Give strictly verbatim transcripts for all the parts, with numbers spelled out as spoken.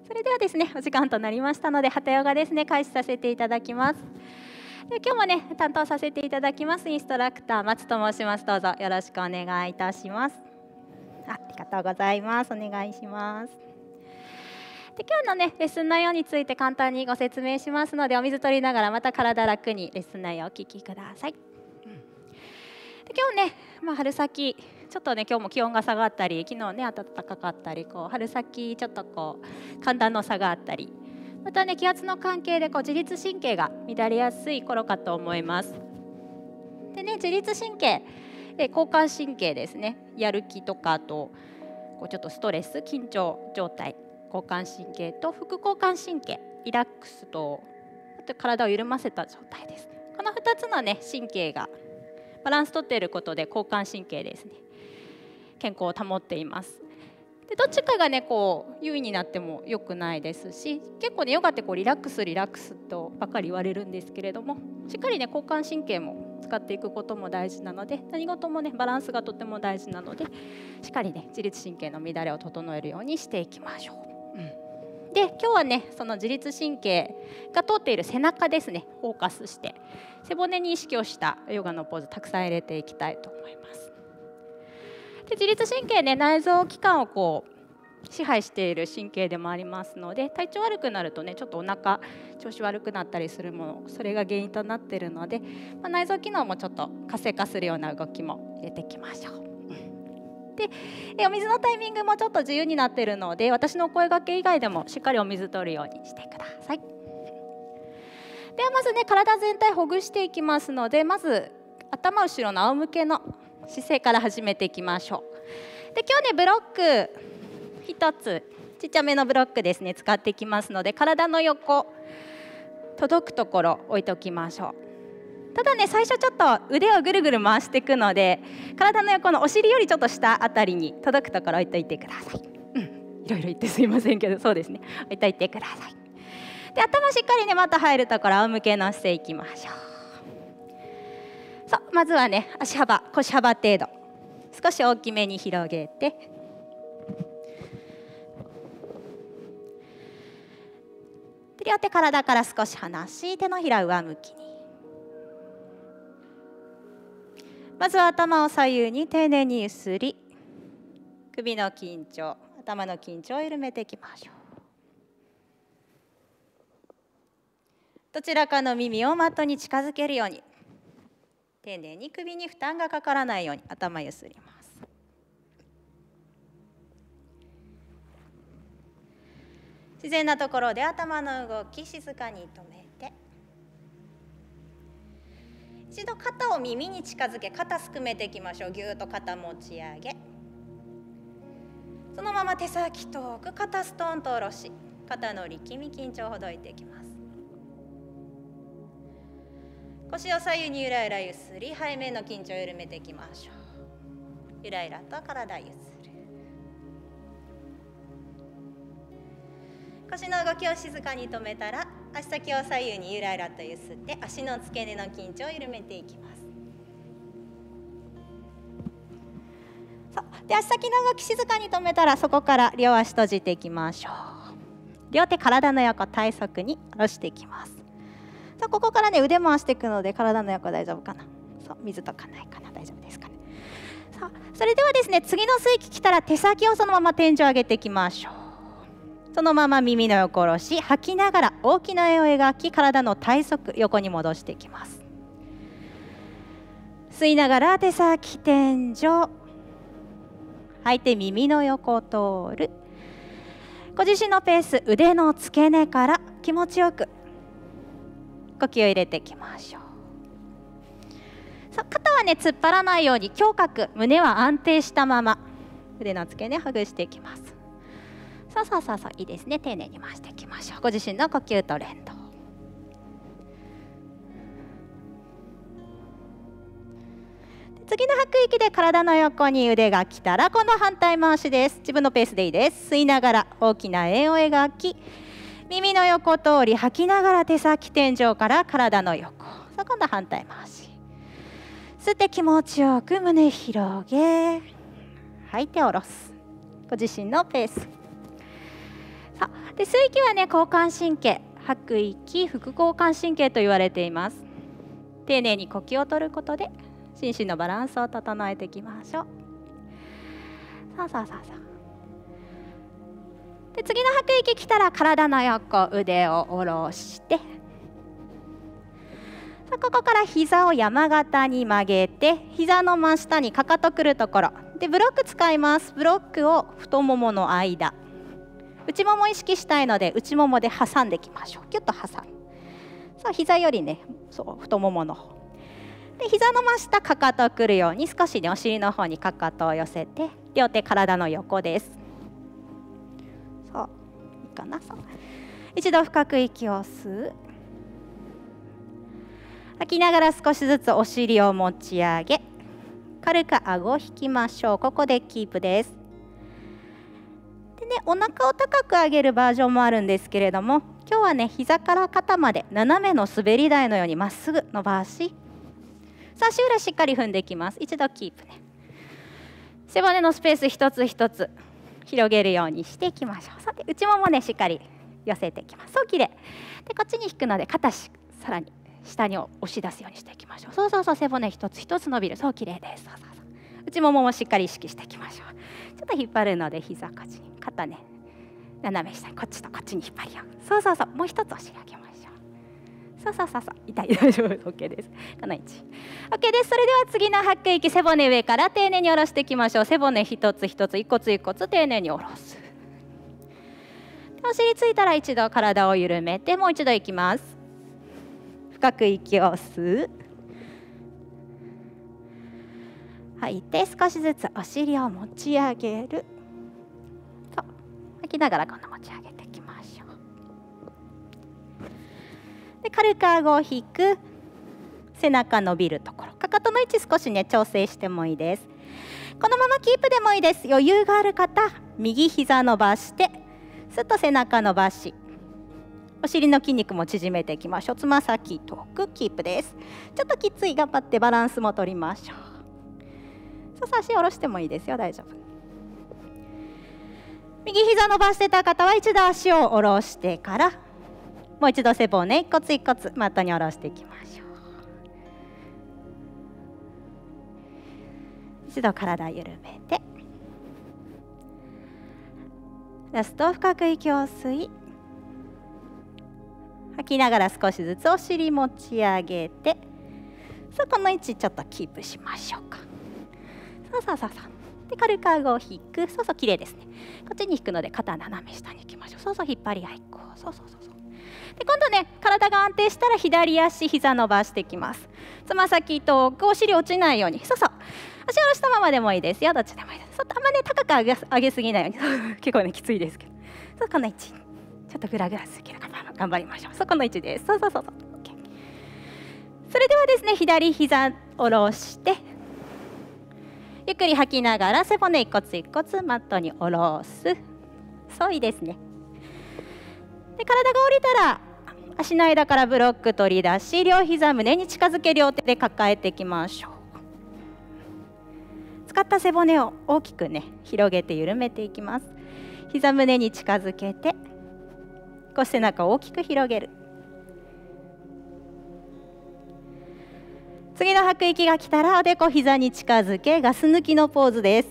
それではですね、お時間となりましたので、ハタヨガですね、開始させていただきます。で今日もね、担当させていただきますインストラクター松と申します。どうぞよろしくお願いいたします。あ、ありがとうございます。お願いします。で今日のねレッスン内容について簡単にご説明しますので、お水取りながらまた体楽にレッスン内容をお聞きください。で今日ね、まあ、春先ちょっとね今日も気温が下がったり、昨日ね暖かかったり、こう春先ちょっとこう寒暖の差があったり、またね気圧の関係でこう自律神経が乱れやすい頃かと思います。でね、自律神経、え交感神経ですね、やる気とか、あとこうちょっとストレス緊張状態、交感神経と副交感神経、リラックスと、あと体を緩ませた状態です。このふたつのね神経がバランス取っていることで交感神経ですね、健康を保っています。でどっちかがねこう優位になっても良くないですし、結構ねヨガってこうリラックスリラックスとばっかり言われるんですけれども、しっかりね交感神経も使っていくことも大事なので、何事もねバランスがとても大事なので、しっかりね自律神経の乱れを整えるようにしていきましょう。うん、で今日はねその自律神経が通っている背中ですね、フォーカスして背骨に意識をしたヨガのポーズたくさん入れていきたいと思います。で自律神経ね、内臓器官をこう支配している神経でもありますので、体調悪くなるとねちょっとお腹調子悪くなったりするもの、それが原因となっているので、まあ、内臓機能もちょっと活性化するような動きも入れていきましょう。でえお水のタイミングもちょっと自由になっているので、私の声掛け以外でもしっかりお水取るようにしてください。ではまずね体全体ほぐしていきますので、まず頭後ろの仰向けの姿勢から始めていきましょう。で今日ねブロックひとつちっちゃめのブロックですね使っていきますので、体の横届くところ置いておきましょう。ただね最初ちょっと腕をぐるぐる回していくので、体の横のお尻よりちょっと下あたりに届くところ置いといてください。うん、いろいろ言ってすいませんけど、そうですね、置いといてください。で頭しっかりねまた入るところ仰向けの姿勢いきましょう。そうまずはね足幅腰幅程度少し大きめに広げて、両手体から少し離し、手のひら上向きに。まずは頭を左右に丁寧にゆすり、首の緊張、頭の緊張を緩めていきましょう。どちらかの耳をマットに近づけるように、丁寧に首に負担がかからないように頭ゆすります。自然なところで頭の動き静かに止めて、一度肩を耳に近づけ、肩すくめていきましょう。ぎゅーっと肩持ち上げ、そのまま手先遠く、肩ストーンと下ろし、肩の力み緊張をほどいていきます。腰を左右にゆらゆらゆすり、背面の緊張を緩めていきましょう。ゆらゆらと体ゆする。腰の動きを静かに止めたら、足先を左右にゆらゆらとゆすって、足の付け根の緊張を緩めていきます。そうで足先の動き静かに止めたら、そこから両足閉じていきましょう。両手体の横体側に下ろしていきます。さあここからね腕回していくので、体の横大丈夫かな。そう水とかないかな、大丈夫ですかね。さあそれではですね、次の吸い息来たら手先をそのまま天井上げていきましょう。そのまま耳の横下ろし、吐きながら大きな円を描き、体の体側横に戻していきます。吸いながら手先天井、吐いて耳の横通る。ご自身のペース、腕の付け根から気持ちよく呼吸を入れていきましょう。さあ肩はね突っ張らないように胸郭、胸は安定したまま腕の付け根ほぐしていきます。そうそうそうそう、いいですね。丁寧に回していきましょう。ご自身の呼吸と連動。次の吐く息で体の横に腕が来たら、今度反対回しです。自分のペースでいいです。吸いながら大きな円を描き、耳の横通り、吐きながら手先天井から体の横。さあ今度反対回し。吸って気持ちよく胸広げ、吐いて下ろす。ご自身のペース。 で吸う息はね、交感神経、吐く息、副交感神経と言われています。丁寧に呼吸を取ることで心身のバランスを整えていきましょう。そうそうそうそう。で次の吐く息来たら体の横、腕を下ろして、ここから膝を山形に曲げて、膝の真下にかかとくるところでブロック使います。ブロックを太ももの間、内ももを意識したいので内ももで挟んでいきましょう。キュッと挟む。そう、膝よりね、そう太ももの方で、膝の真下かかとをくるように少しね、お尻の方にかかとを寄せて、両手体の横です。そういいかな。そう一度深く息を吸う。吐きながら少しずつお尻を持ち上げ、軽く顎を引きましょう。ここでキープです。でね、お腹を高く上げるバージョンもあるんですけれども、今日はね、膝から肩まで斜めの滑り台のようにまっすぐ伸ばし、足裏しっかり踏んでいきます。一度キープね。背骨のスペース一つ一つ広げるようにしていきましょう。さて内ももね、しっかり寄せていきます。そう、きれいで、こっちに引くので肩しさらに下に押し出すようにしていきましょう。そうそうそう、背骨一つ一つ伸びる。そう、きれいです。そうそうそう、内もももしっかり意識していきましょう。ちょっと引っ張るので膝こっちに、肩ね斜め下にこっちとこっちに引っ張り合う。そうそうそう、もう一つお尻上げましょう。そうそうそうそう、痛い、大丈夫、OK です。この位置 OK です。それでは次の吐く息、背骨上から丁寧に下ろしていきましょう。背骨一つ一つ、一骨一骨丁寧に下ろす。お尻ついたら一度体を緩めて、もう一度いきます。深く息を吸う。吐いて少しずつお尻を持ち上げる。そう、吐きながら今度持ち上げていきましょう。で軽く顎を引く。背中伸びるところ、かかとの位置少しね調整してもいいです。このままキープでもいいです。余裕がある方、右膝伸ばしてすっと背中伸ばし、お尻の筋肉も縮めていきましょう。つま先遠くキープです。ちょっときつい、頑張ってバランスも取りましょう。そうそう、足下ろしてもいいですよ、大丈夫。右膝伸ばしてた方は一度足を下ろしてから、もう一度背骨一骨一骨マットに下ろしていきましょう。一度体緩めて、ラスト深く息を吸い、吐きながら少しずつお尻持ち上げて、そこの位置ちょっとキープしましょうか。そうそうそうそう。で軽く顎を引く。そうそう、綺麗ですね。こっちに引くので肩斜め下に行きましょう。そうそう、引っ張り合いこう。そうそうそうそう。で今度ね、体が安定したら左足膝伸ばしていきます。つま先遠く、お尻落ちないように。そうそう、足下ろしたままでもいいですよ。どっちでもいいです。そう、あんまね高く上げ上げすぎないように結構ねきついですけど、そう、この位置ちょっとグラグラすぎるから頑張りましょう。そこの位置です。そうそうそうそう、OK。 それではですね、左膝下ろしてゆっくり吐きながら背骨一骨一骨マットに下ろす。そう、いいですね。で体が降りたら足の間からブロック取り出し、両膝胸に近づけ、両手で抱えていきましょう。使った背骨を大きくね広げて緩めていきます。膝胸に近づけて、少し背中を大きく広げる。次の吐く息が来たらおでこ膝に近づけ、ガス抜きのポーズです。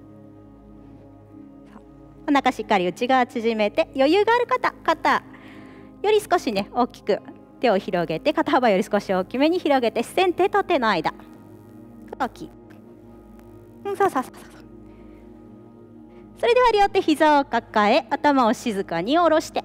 お腹しっかり内側縮めて、余裕がある方、肩より少しね大きく手を広げて、肩幅より少し大きめに広げて、視線手と手の間大きい。うん、そうそうそうそう。それでは両手膝を抱え、頭を静かに下ろして、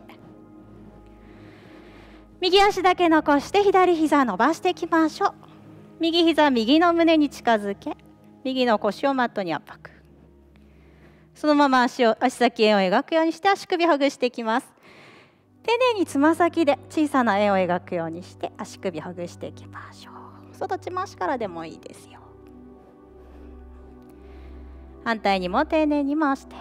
右足だけ残して左膝伸ばしていきましょう。右膝右の胸に近づけ、右の腰をマットに圧迫。そのまま足を足先円を描くようにして足首ほぐしていきます。丁寧につま先で小さな円を描くようにして足首ほぐしていきましょう。外ち回しからでもいいですよ。反対にも丁寧に回して、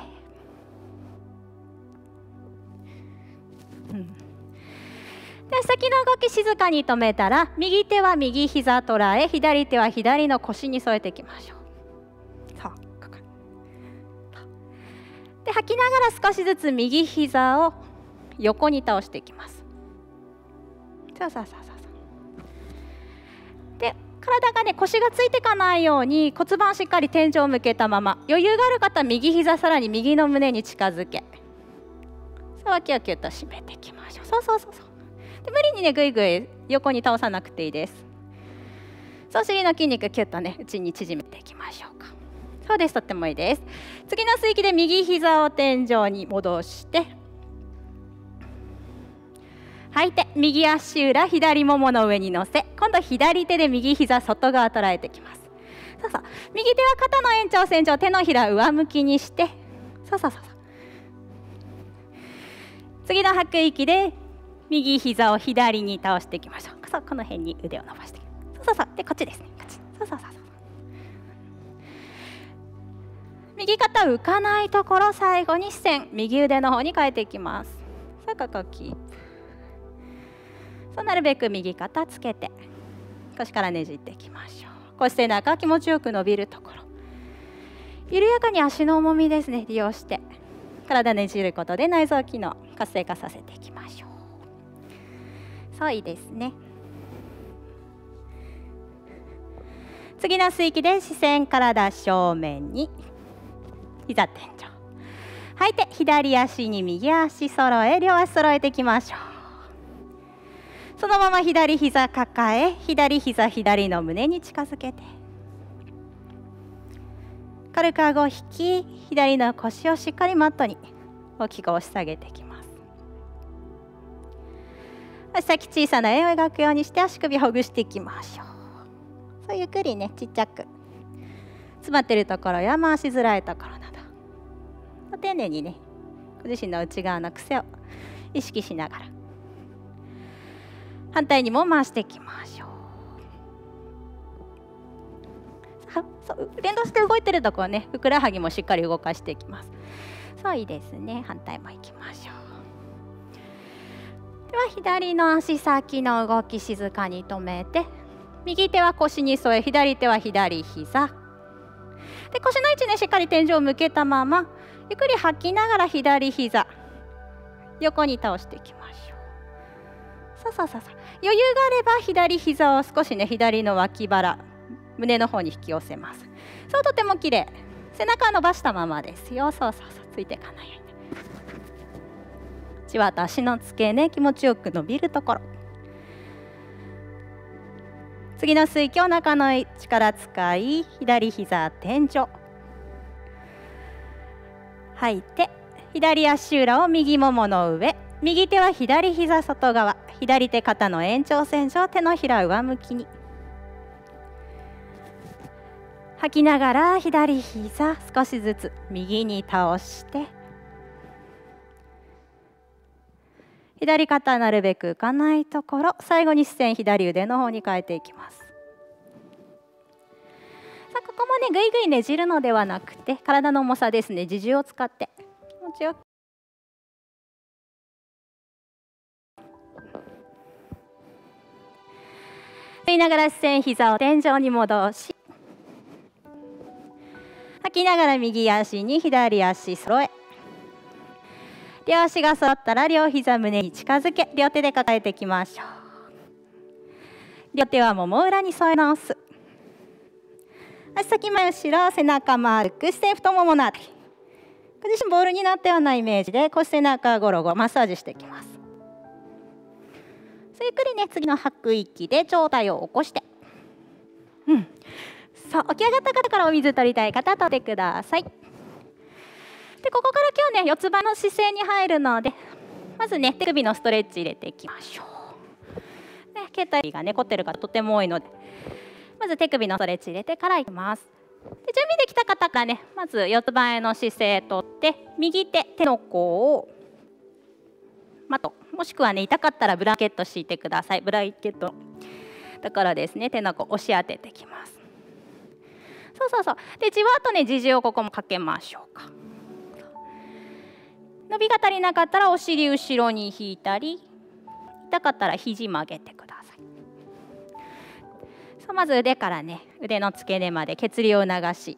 うん、で先の動き静かに止めたら、右手は右膝捉え、左手は左の腰に添えていきましょう。そうここで吐きながら少しずつ右膝を横に倒していきます。そうそうそうそう。で体がね腰がついていかないように骨盤しっかり天井を向けたまま、余裕がある方は右膝さらに右の胸に近づけ、脇をキュッと締めていきましょう。そうそうそうそう。で無理にねぐいぐい横に倒さなくていいです。そう、お尻の筋肉キュッとね内に縮めていきましょうか。そうです、とってもいいです。次の吸い息で右膝を天井に戻して、吐いて右足裏左ももの上に乗せ、今度左手で右膝外側捉えていきます。そうそう、右手は肩の延長線上、手のひら上向きにして、そうそうそうそう。次の吐く息で右膝を左に倒していきましょう。そう、この辺に腕を伸ばして、そうそうそう。でこっちですね、こっち。そうそうそうそう。右肩浮かないところ、最後に視線右腕の方に変えていきます。さあここキープ。そう、なるべく右肩つけて腰からねじっていきましょう。腰背中気持ちよく伸びるところ、緩やかに足の重みですね利用して体ねじることで内臓機能活性化させていきましょう。そう、いいですね。次の吸い息で視線体正面に、膝天井、吐いて左足に右足揃え、両足揃えていきましょう。そのまま左膝抱え、左膝左の胸に近づけて、軽く顎を引き、左の腰をしっかりマットに大きく押し下げていきます。足先小さな円を描くようにして足首ほぐしていきましょう。そう、ゆっくりねちっちゃく詰まっているところや回しづらいところなど丁寧にねご自身の内側の癖を意識しながら反対にも回していきましょう。はそう連動して動いているところね、ふくらはぎもしっかり動かしていきます。そう、いいですね。反対もいきましょう。では左の足先の動き静かに止めて、右手は腰に添え、左手は左膝で、腰の位置ねしっかり天井を向けたままゆっくり吐きながら左膝横に倒していきましょう。そうそうそうそう。余裕があれば左膝を少しね左の脇腹胸の方に引き寄せます。そう、とても綺麗。背中を伸ばしたままですよ。そうそうそう、ついていかないようにじわっと足の付け根気持ちよく伸びるところ。次の吸い息を中の力使い、左膝天井、吐いて左足裏を右ももの上、右手は左膝外側、左手肩の延長線上、手のひら上向きに、吐きながら左膝少しずつ右に倒して、左肩なるべく浮かないところ、最後に視線左腕の方に変えていきます。さあここもねぐいぐいねじるのではなくて、体の重さですね、自重を使って気持ちよく吸いながら視線膝を天井に戻し、吐きながら右足に左足揃え、両足が揃ったら両膝胸に近づけ、両手で抱えていきましょう。両手はもも裏に添え直す。足先前後ろ、背中丸く、視線太もものあたり、ご自身ボールになったようなイメージで腰背中ゴロゴロマッサージしていきます。ゆっくりね次の吐く息で上体を起こして、うん、さあ起き上がった方からお水取りたい方取ってください。でここから今日ね四つ葉の姿勢に入るので、まずね手首のストレッチ入れていきましょう。ね、携帯がね凝ってる方とても多いので、まず手首のストレッチ入れてからいきます。で準備できた方からね、まず四つ葉への姿勢とって右手手の甲をマット、もしくはね痛かったらブランケット敷いてください。ブランケットだからですね、手の甲押し当ててきます。そうそうそう。でじわっとね自重をここもかけましょうか。伸びが足りなかったらお尻後ろに引いたり、痛かったら肘曲げてください。そうまず腕からね腕の付け根まで血流を流し、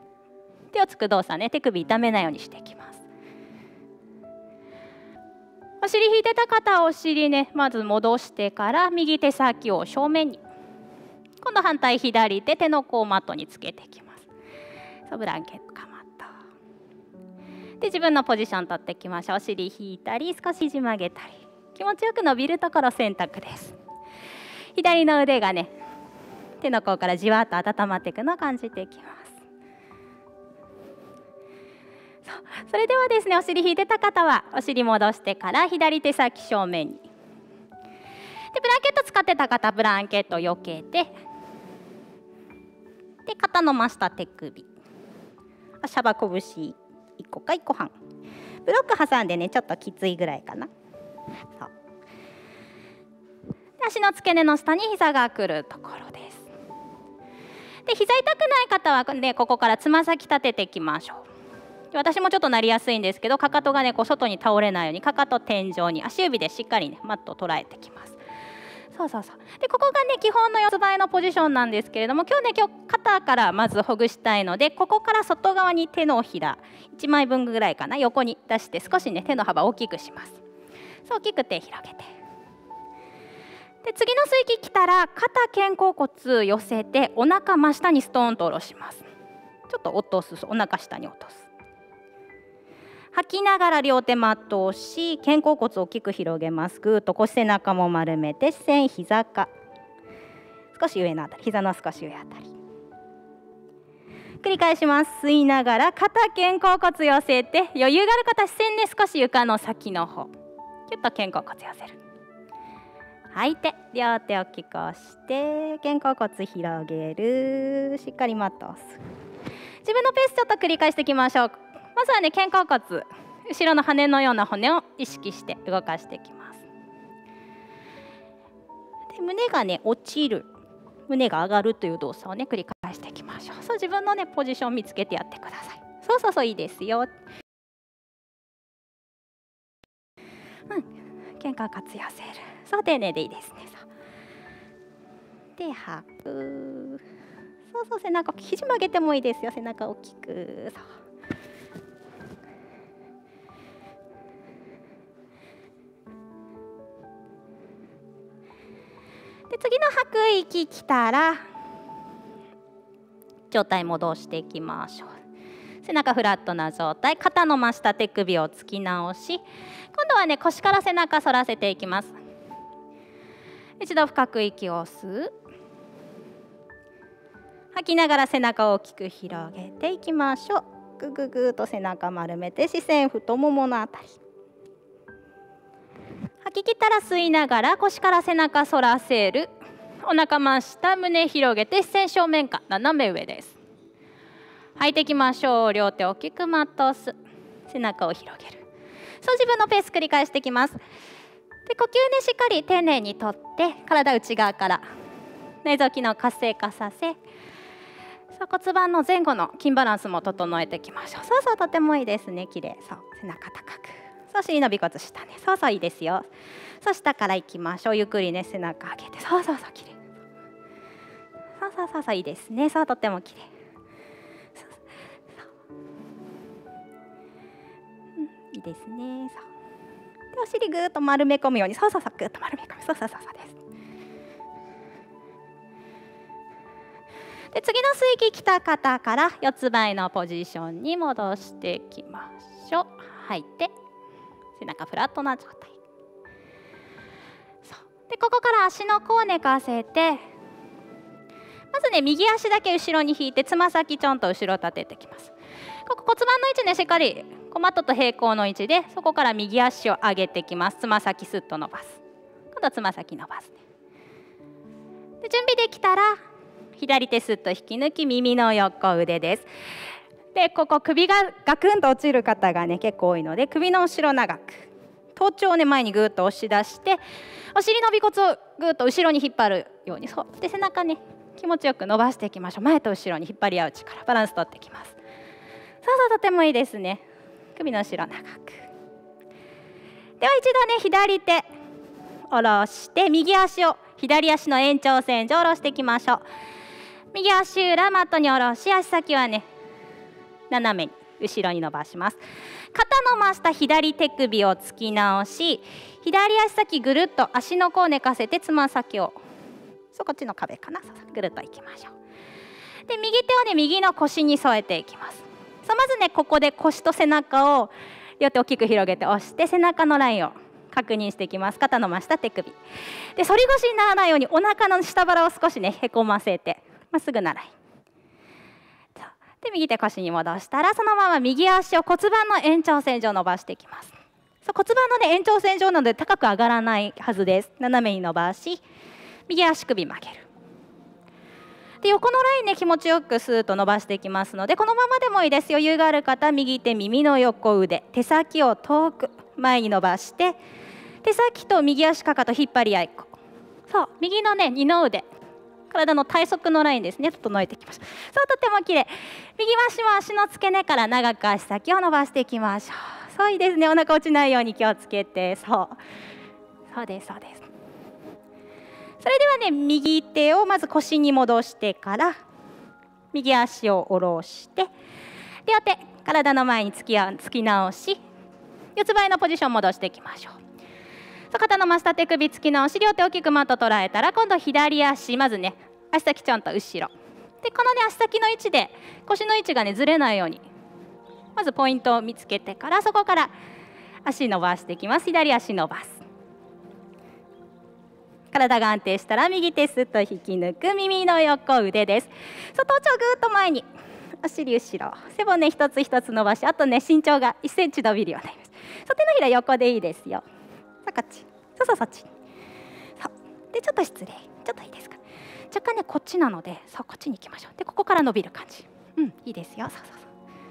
手をつく動作ね手首痛めないようにしていきます。 お尻引いてた方はお尻ねまず戻してから右手先を正面に、今度反対左手手の甲をマットにつけていきます。そうブランケットかマットで自分のポジション取っていきましょう。お尻引いたり少し肘曲げたり、気持ちよく伸びるところ選択です。左の腕がね手の甲からじわっと温まっていくのを感じていきます。それではですね、お尻引いてた方はお尻戻してから左手先正面に、でブランケット使ってた方ブランケットを避けて、で肩の真下手首、しゃば拳いっこかいっこはん、ブロック挟んでねちょっときついぐらいかな。そうで足の付け根の下に膝がくるところです。で膝痛くない方はねここからつま先立てていきましょう。私もちょっとなりやすいんですけど、かかとがねこう外に倒れないようにかかと天井に足指でしっかりねマットを捉えてきます。そうそうそう。でここがね基本の四つ倍のポジションなんですけれども、今日ね今日肩からまずほぐしたいので、ここから外側に手のひらいちまいぶんぐらいかな横に出して少しね手の幅を大きくします。そう大きく手広げて、で次の吸い気来たら肩肩甲骨寄せてお腹真下にストーンと下ろします。ちょっと落とす、お腹下に落とす。吐きながら両手マットを押し、肩甲骨を大きく広げます。ぐーっと腰背中も丸めて、視線膝か少し上のあたり、膝の少し上あたり繰り返します。吸いながら肩肩甲骨寄せて、余裕がある方視線ね少し床の先の方キュッと肩甲骨寄せる。吐いて両手を大きく押して肩甲骨広げる。しっかりマットを押す。自分のペースちょっと繰り返していきましょう。まずはね肩甲骨、後ろの羽のような骨を意識して動かしていきます。で胸がね落ちる、胸が上がるという動作をね繰り返していきましょう。そう自分のねポジションを見つけてやってください。そうそうそう、いいですよ。うん、肩甲骨寄せる。そう丁寧でいいですね。そうで吐く。そうそう、背中肘曲げてもいいですよ。背中大きく。そうで次の吐く息きたら状態戻していきましょう。背中フラットな状態、肩の真下手首を突き直し、今度はね腰から背中反らせていきます。一度深く息を吸う。吐きながら背中を大きく広げていきましょう。ぐぐぐと背中丸めて視線太もものあたり。吐き切ったら吸いながら腰から背中反らせる。お腹真下、胸広げて視線正面か斜め上です。吐いていきましょう。両手大きくマットを押す。背中を広げる。そう自分のペース繰り返していきます。で呼吸ねしっかり丁寧にとって体内側から内臓機能活性化させ、そう骨盤の前後の筋バランスも整えていきましょう。そうそう、とてもいいですね。綺麗。そう背中高く。そう尻の尾骨下ね。そうそういいですよ。そう下からいきましょう。ゆっくりね背中上げて。そうそうそう綺麗。そうそうそうそういいですね。そうとっても綺麗。そうそううん、いいですね。そうでお尻ぐーっと丸め込むように。そうそうそうぐーっと丸め込む。そうそうそうそうです。で次の吸い気来た方から四つ倍のポジションに戻していきましょう。吐いて背中フラットな状態。そうでここから足の甲を寝かせて、まずね右足だけ後ろに引いてつま先ちょんと後ろ立ててきます。ここ骨盤の位置ねしっかりマットと平行の位置で、そこから右足を上げてきます。つま先スッと伸ばす。今度はつま先伸ばすね。で準備できたら左手スッと引き抜き耳の横腕です。でここ首がガクンと落ちる方がね結構多いので、首の後ろ長く頭頂をね前にぐーっと押し出して、お尻の尾骨をぐーっと後ろに引っ張るように。そうで背中ね気持ちよく伸ばしていきましょう。前と後ろに引っ張り合う力、バランス取っていきます。そうそうとてもいいですね。首の後ろ長く。では一度ね左手下ろして右足を左足の延長線上下ろしていきましょう。右足裏マットに下ろし、足先はね斜めに後ろに伸ばします。 肩の真下、左手首を突き直し、左足先ぐるっと足の甲を寝かせて、つま先をそうこっちの壁かな、そうそうぐるっといきましょう。で右手をね右の腰に添えていきます。そうまずねここで腰と背中を両手大きく広げて押して背中のラインを確認していきます。肩の真下、手首で反り腰にならないようにお腹の下腹を少しねへこませてまっすぐなラインで右手腰に戻したら、そのまま右足を骨盤の延長線上伸ばしていきます。そう骨盤の、ね、延長線上なので高く上がらないはずです。斜めに伸ばし右足首曲げる。で横のラインね気持ちよくスーッと伸ばしていきますので、このままでもいいです。余裕がある方、右手耳の横腕、手先を遠く前に伸ばして手先と右足かかと引っ張り合いっこ。そう右のね二の腕、体の体側のラインですね、整えていきましょう。そうとても綺麗。右足も足の付け根から長く足先を伸ばしていきましょう。そういいですね。お腹落ちないように気をつけて、そうそうですそうです。それではね右手をまず腰に戻してから右足を下ろして両手体の前に突きあ突き直し四つ倍のポジション戻していきましょう。肩の真下、手首突き直し両手大きくマット捉えたら、今度左足まずね足先ちょんと後ろで、このね足先の位置で腰の位置がねずれないようにまずポイントを見つけてから、そこから足伸ばしていきます。左足伸ばす。体が安定したら右手すっと引き抜く耳の横腕です。外頭頂ぐーっと前にお尻後ろ、背骨一つ一つ伸ばし、あとね身長がいっセンチ伸びるようになります。そう手のひら横でいいですよ。さあこっち、そうそうそっち。そうでちょっと失礼、ちょっといいですか。若干ねこっちなので、そうこっちに行きましょう。でここから伸びる感じ、うんいいですよ。そうそうそう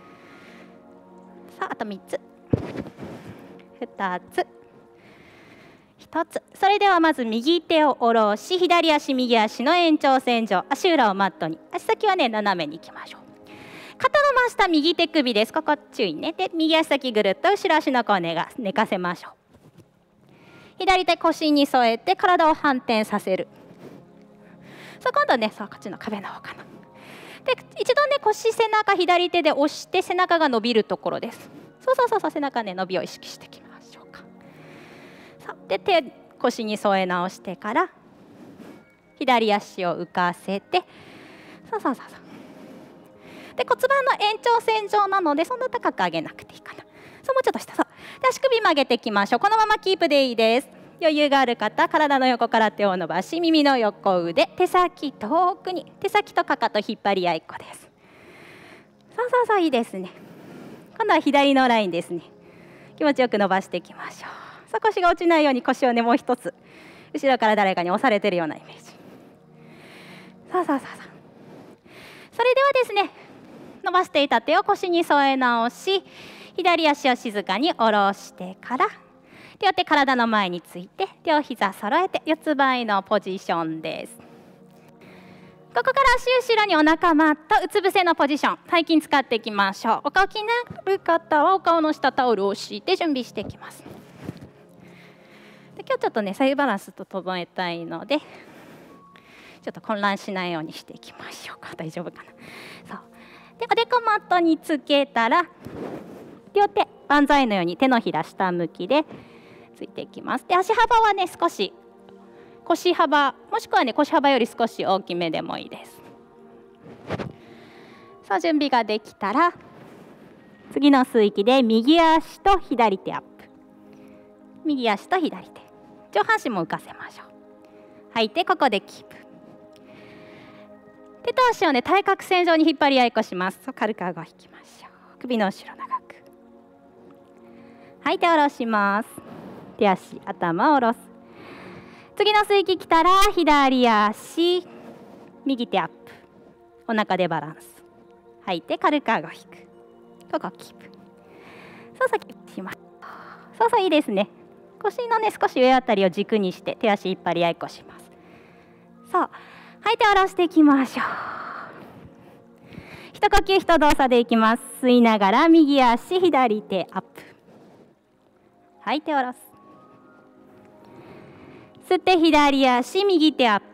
。さああとみっつ、ふたつ、ひとつ。それではまず右手を下ろし、左足右足の延長線上、足裏をマットに、足先はね斜めに行きましょう。肩の真下右手首です。ここ注意ね。で右足先ぐるっと後ろ足の甲を寝が寝かせましょう。左手腰に添えて体を反転させる。そう今度ねそうこっちの壁の方かな。で一度ね腰背中左手で押して背中が伸びるところです。そうそうそうそう、背中ね伸びを意識していきましょうか。さあで手腰に添え直してから左足を浮かせて、そうそうそうそうで骨盤の延長線上なのでそんな高く上げなくていいかな。そうもうちょっと下、そうで足首曲げていきましょう。このままキープでいいです。余裕がある方、体の横から手を伸ばし耳の横腕、手先遠くに、手先とかかと引っ張り合いっこです。そうそうそういいですね。今度は左のラインですね。気持ちよく伸ばしていきましょう。さあ腰が落ちないように腰をねもう一つ後ろから誰かに押されてるようなイメージ。そうそうそうそう。それではですね伸ばしていた手を腰に添え直し、左足を静かに下ろしてから両手体の前について両膝揃えて四つ倍のポジションです。ここから足後ろにお腹マット、うつ伏せのポジション、背筋使っていきましょう。お顔気になる方はお顔の下タオルを敷いて準備していきます。で今日ちょっとね左右バランスと整えたいのでちょっと混乱しないようにしていきましょうか。大丈夫かな。そうでおでこマットにつけたら両手万歳のように手のひら下向きでついていきます。で足幅はね少し腰幅もしくはね腰幅より少し大きめでもいいです。さあ準備ができたら次の吸う息で右足と左手アップ、右足と左手、上半身も浮かせましょう。吐いてここでキープ。手と足をね対角線上に引っ張り合いっこします。そう軽く顎を引きましょう。首の後ろ長く吐いて下ろします。手足頭を下ろす。次の吸い息きたら左足右手アップ、お腹でバランス、吐いて軽く顎を引く。ここキープ。そうそうキープします。そうそういいですね。腰のね少し上あたりを軸にして手足引っ張り合いっこします。そう吐いて下ろしていきましょう。一呼吸一動作でいきます。吸いながら右足左手アップ、吐いて下ろす。吸って左足右手アップ、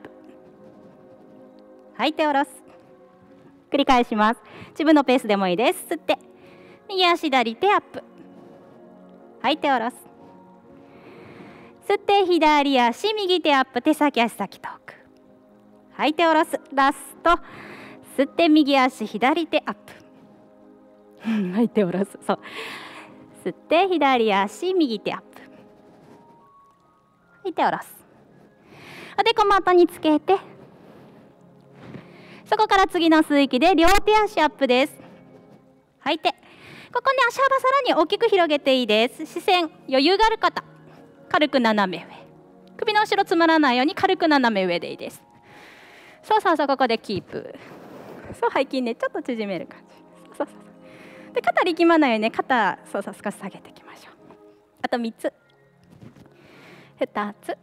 吐いて下ろす。繰り返します。自分のペースでもいいです。吸って右足左手アップ、 吐いて下ろす。吸って左足右手アップ、手先足先遠く。吐いて下ろす。ラスト。吸って右足左手アップ。吐いて下ろす。そう。吸って左足右手アップ。吐いて下ろす。おでこマットにつけて、そこから次の吸う息で両手足アップです。吐いて、ここね、足幅さらに大きく広げていいです。視線余裕がある方、軽く斜め上、首の後ろつまらないように軽く斜め上でいいです。そうそうそう、ここでキープ。そう、背筋ね、ちょっと縮める感じ。そうそうそう。で、肩力まないようにね、肩、そうそう、少し下げていきましょう。あとみっつ、ふたつ、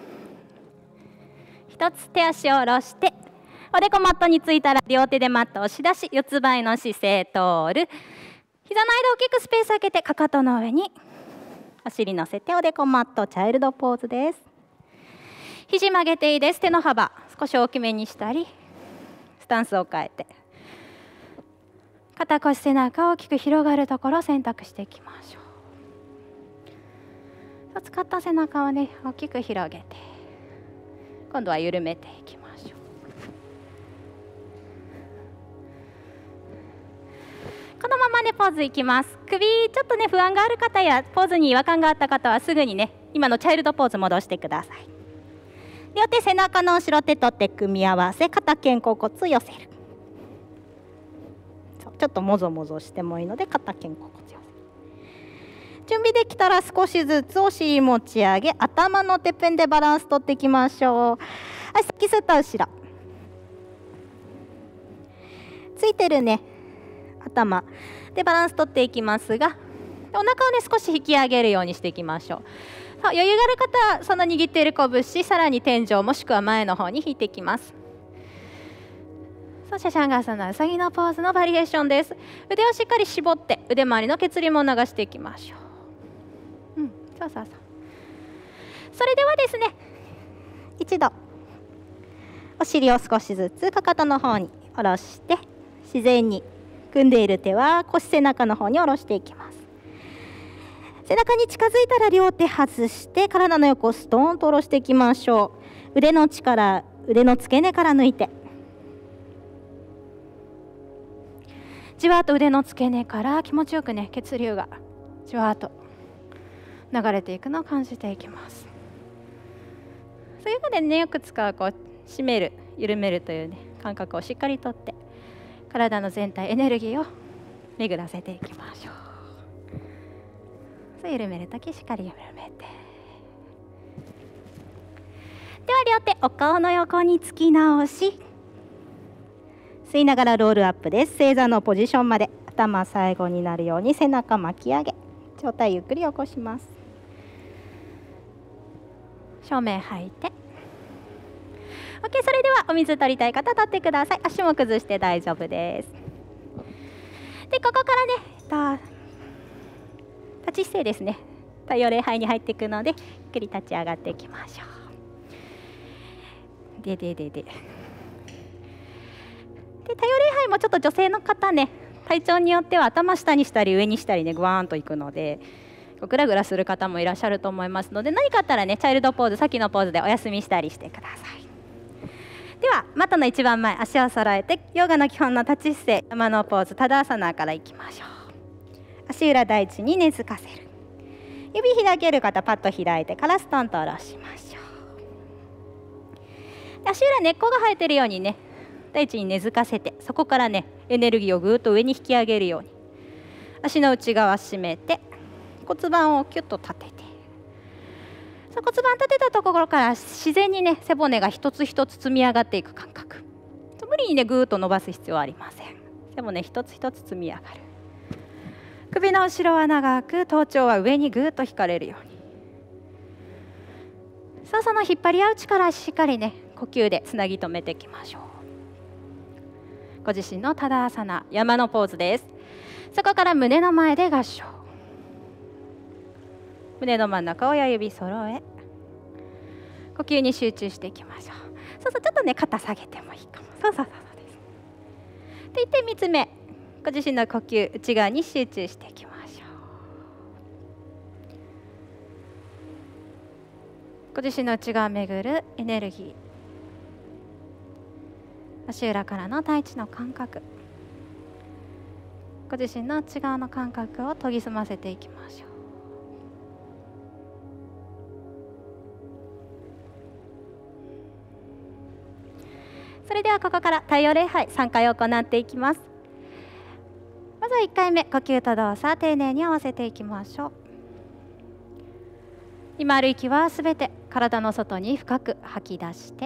ひとつ、手足を下ろして、おでこマットについたら両手でマットを押し出し、四つ倍の姿勢通る。膝の間大きくスペース空けて、かかとの上にお尻乗せて、おでこマットチャイルドポーズです。肘曲げていいです。手の幅少し大きめにしたり、スタンスを変えて、肩腰背中大きく広がるところを選択していきましょう。使った背中をね、大きく広げて、今度は緩めていきましょう。このままね、ポーズいきます。首ちょっとね、不安がある方やポーズに違和感があった方はすぐにね、今のチャイルドポーズ戻してください。両手背中の後ろ、手と手組み合わせ、肩肩甲骨寄せる。そう、ちょっともぞもぞしてもいいので肩肩甲骨寄せる。準備できたら少しずつお尻持ち上げ、頭のてっぺんでバランス取っていきましょう。足先吸った後ろ、ついてるね、頭でバランス取っていきますが、お腹をね少し引き上げるようにしていきましょう。さあ、余裕がある方はその握っている拳、さらに天井もしくは前の方に引いていきます。さあ、シャシャンガーサナウサギのポーズのバリエーションです。腕をしっかり絞って腕周りの血流も流していきましょう。うん、そうそうそう。それではですね、一度お尻を少しずつかかとの方に下ろして、自然に組んでいる手は腰背中の方に下ろしていきます。背中に近づいたら両手外して体の横をストーンと下ろしていきましょう。腕の力、腕の付け根から抜いて、じわっと腕の付け根から気持ちよくね、血流がじわっと流れていくのを感じていきます。そういうのでね、よく使うこう締める、緩めるというね感覚をしっかりとって、体の全体エネルギーを巡らせていきましょう。そう、緩めるときしっかり緩めて、では両手お顔の横につき直し、吸いながらロールアップです。正座のポジションまで、頭最後になるように背中巻き上げ、上体ゆっくり起こします。正面吐いて、 OK。 それではお水取りたい方取ってください。足も崩して大丈夫です。で、ここからね、立ち姿勢ですね。太陽礼拝に入っていくので、ゆっくり立ち上がっていきましょう。ででででで、太陽礼拝もちょっと女性の方ね、体調によっては頭下にしたり上にしたりね、グワーンといくのでグラグラする方もいらっしゃると思いますので、何かあったらね、チャイルドポーズ、さっきのポーズでお休みしたりしてください。では、マットの一番前、足を揃えてヨガの基本の立ち姿勢、山のポーズ、タダーサナーからいきましょう。足裏大地に根付かせる。指開ける方、パッと開いてからストンと下ろしましょう。足裏根っこが生えてるようにね、大地に根付かせて、そこからねエネルギーをぐーっと上に引き上げるように、足の内側締めて骨盤をキュッと立てて、そ骨盤立てたところから自然にね背骨が一つ一つ積み上がっていく感覚。無理にねぐーっと伸ばす必要はありません。背骨一つ一つ積み上がる。首の後ろは長く、頭頂は上にぐーっと引かれるように。さあ、その引っ張り合う力、しっかりね呼吸でつなぎ止めていきましょう。ご自身のタダーサナ、山のポーズです。そこから胸の前で合掌。胸の真ん中親指揃え、呼吸に集中していきましょう。そうそう、ちょっとね肩下げてもいいかも。そうそうそうそうです。で、いってみっつめ、ご自身の呼吸内側に集中していきましょご自身の内側を巡るエネルギー、足裏からの大地の感覚、ご自身の内側の感覚を研ぎ澄ませていきましょう。それではここから太陽礼拝さんかい行っていきます。まずはいっかいめ、呼吸と動作丁寧に合わせていきましょう。今ある息はすべて体の外に深く吐き出して、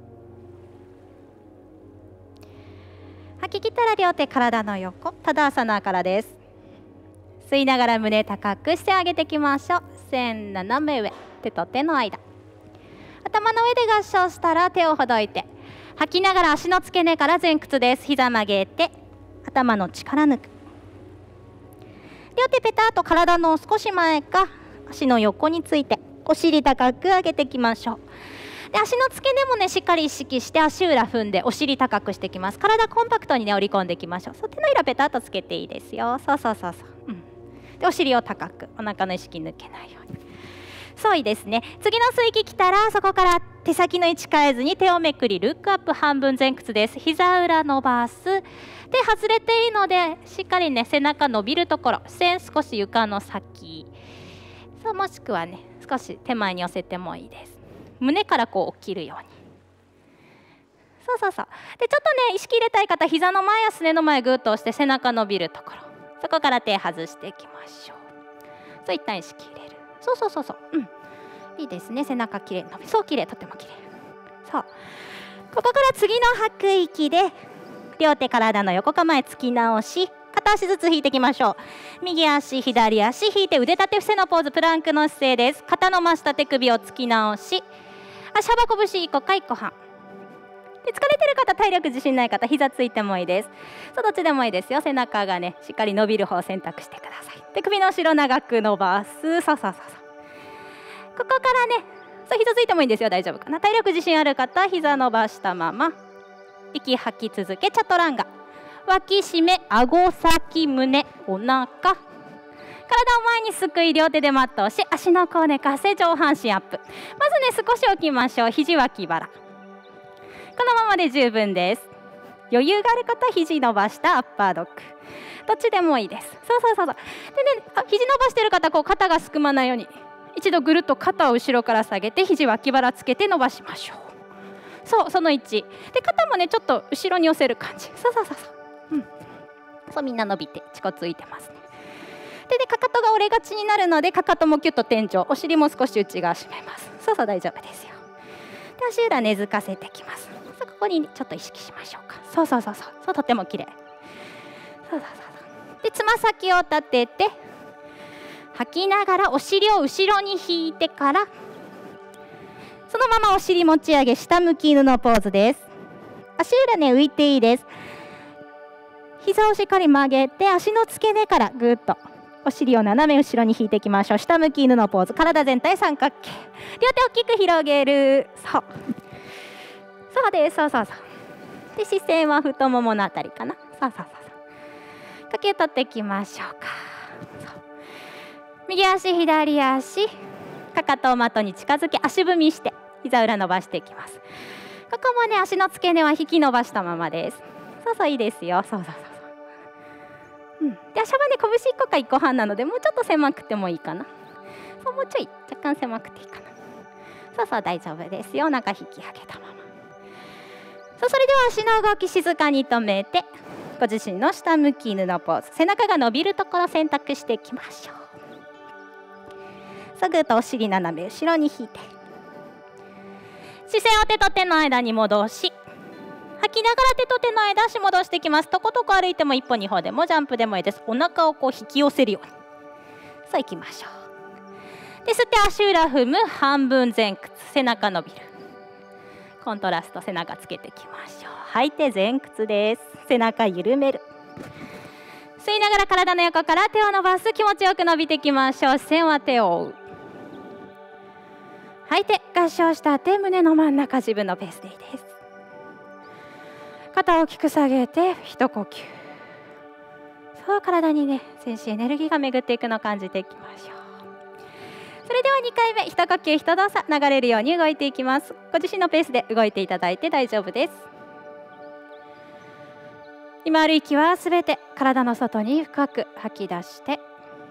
吐き切ったら両手体の横、タダーサナーからです。吸いながら胸高くして上げていきましょう。線斜め上、手と手の間、頭の上で合掌したら手をほどいて、吐きながら足の付け根から前屈です。膝曲げて頭の力抜く、両手ペタッと体の少し前か足の横についてお尻高く上げていきましょう。で足の付け根もねしっかり意識して足裏踏んでお尻高くしていきます。体コンパクトにね折り込んでいきましょう。そう手のひらペタッとつけていいですよ。そうそうそうそう、うん、でお尻を高く、お腹の意識抜けないように。そういいですね。次の吸い息来たらそこから手先の位置変えずに手をめくりルックアップ、半分前屈です。膝裏伸ばす。で外れていいのでしっかりね背中伸びるところ、線少し床の先、そうもしくはね少し手前に寄せてもいいです。胸からこう起きるように。そうそうそう。でちょっとね意識入れたい方、膝の前やすねの前グッと押して背中伸びるところ、そこから手外していきましょう。そういった意識入れる。そうそうそうそう、うん、いいですね。背中きれいに伸び、そうきれい、とてもきれい。そう、ここから次の吐く息で両手体の横構え突き直し、片足ずつ引いていきましょう。右足左足引いて腕立て伏せのポーズ、プランクの姿勢です。肩の真下手首を突き直し、足幅拳いっこかいっこはんで、疲れてる方、体力自信ない方、膝ついてもいいです。そうどっちでもいいですよ。背中がねしっかり伸びる方を選択してください。で首の後ろ長く伸ばす。そうそうそうそう、ここからねそう膝ついてもいいんですよ。大丈夫かな。体力自信ある方、膝伸ばしたまま息吐き続け、チャトランガ、脇締め、顎先、胸、お腹、体を前にすくい、両手でマットをし、足の甲寝かせ、上半身アップ。まずね少し置きましょう。肘脇腹、このままで十分です。余裕がある方、肘伸ばしたアッパードッグ、どっちでもいいです。そうそうそうそう。でね、肘伸ばしてる方、こう肩がすくまないように一度ぐるっと肩を後ろから下げて、肘脇腹つけて伸ばしましょう。そう、そのいちで肩もねちょっと後ろに寄せる感じ。そうそうそうそう、うん、そうみんな伸びて恥骨ついてますね。でねかかとが折れがちになるので、かかともキュッと天井、お尻も少し内側締めます。そうそう大丈夫ですよ。で足裏根付かせてきます。そうここにちょっと意識しましょうか。そうそうそうそう、そうとても綺麗。そうそうそうそう。でつま先を立てて吐きながらお尻を後ろに引いてから、そのままお尻持ち上げ、下向き犬のポーズです。足裏ね浮いていいです。膝をしっかり曲げて、足の付け根からぐっとお尻を斜め後ろに引いていきましょう。下向き犬のポーズ、体全体三角形、両手大きく広げる。そうそうです。そうそうそう。で視線は太もものあたりかな。そうそうそうそう。呼吸取っていきましょうか。そう右足左足、かかとを的に近づけ、足踏みして膝裏伸ばしていきます。ここもね足の付け根は引き伸ばしたままです。そうそういいですよ。そうそうそうそう、うん、で足はね拳いっこかいっこはんなので、もうちょっと狭くてもいいかな。そうもうちょい若干狭くていいかな。そうそう大丈夫ですよ。お腹引き上げたまま。そうそれでは足の動き静かに止めて、ご自身の下向き犬のポーズ、背中が伸びるところ選択していきましょう。そうぐっとお尻斜め後ろに引いて、視線を手と手の間に戻し、吐きながら手と手の間足戻していきます。とことこ歩いても一歩二歩でもジャンプでもいいです。お腹をこう引き寄せるように、そういきましょう。で吸って足裏踏む、半分前屈、背中伸びる。コントラスト背中つけていきましょう。吐いて前屈です。背中緩める。吸いながら体の横から手を伸ばす。気持ちよく伸びていきましょう。視線は手を追う。吐いて合掌した手、胸の真ん中、自分のペースでいいです。肩を大きく下げて一呼吸。そう体にね全身エネルギーが巡っていくのを感じていきましょう。 それではにかいめ、一呼吸一動作流れるように動いていきます。ご自身のペースで動いていただいて大丈夫です。今ある息はすべて体の外に深く吐き出して、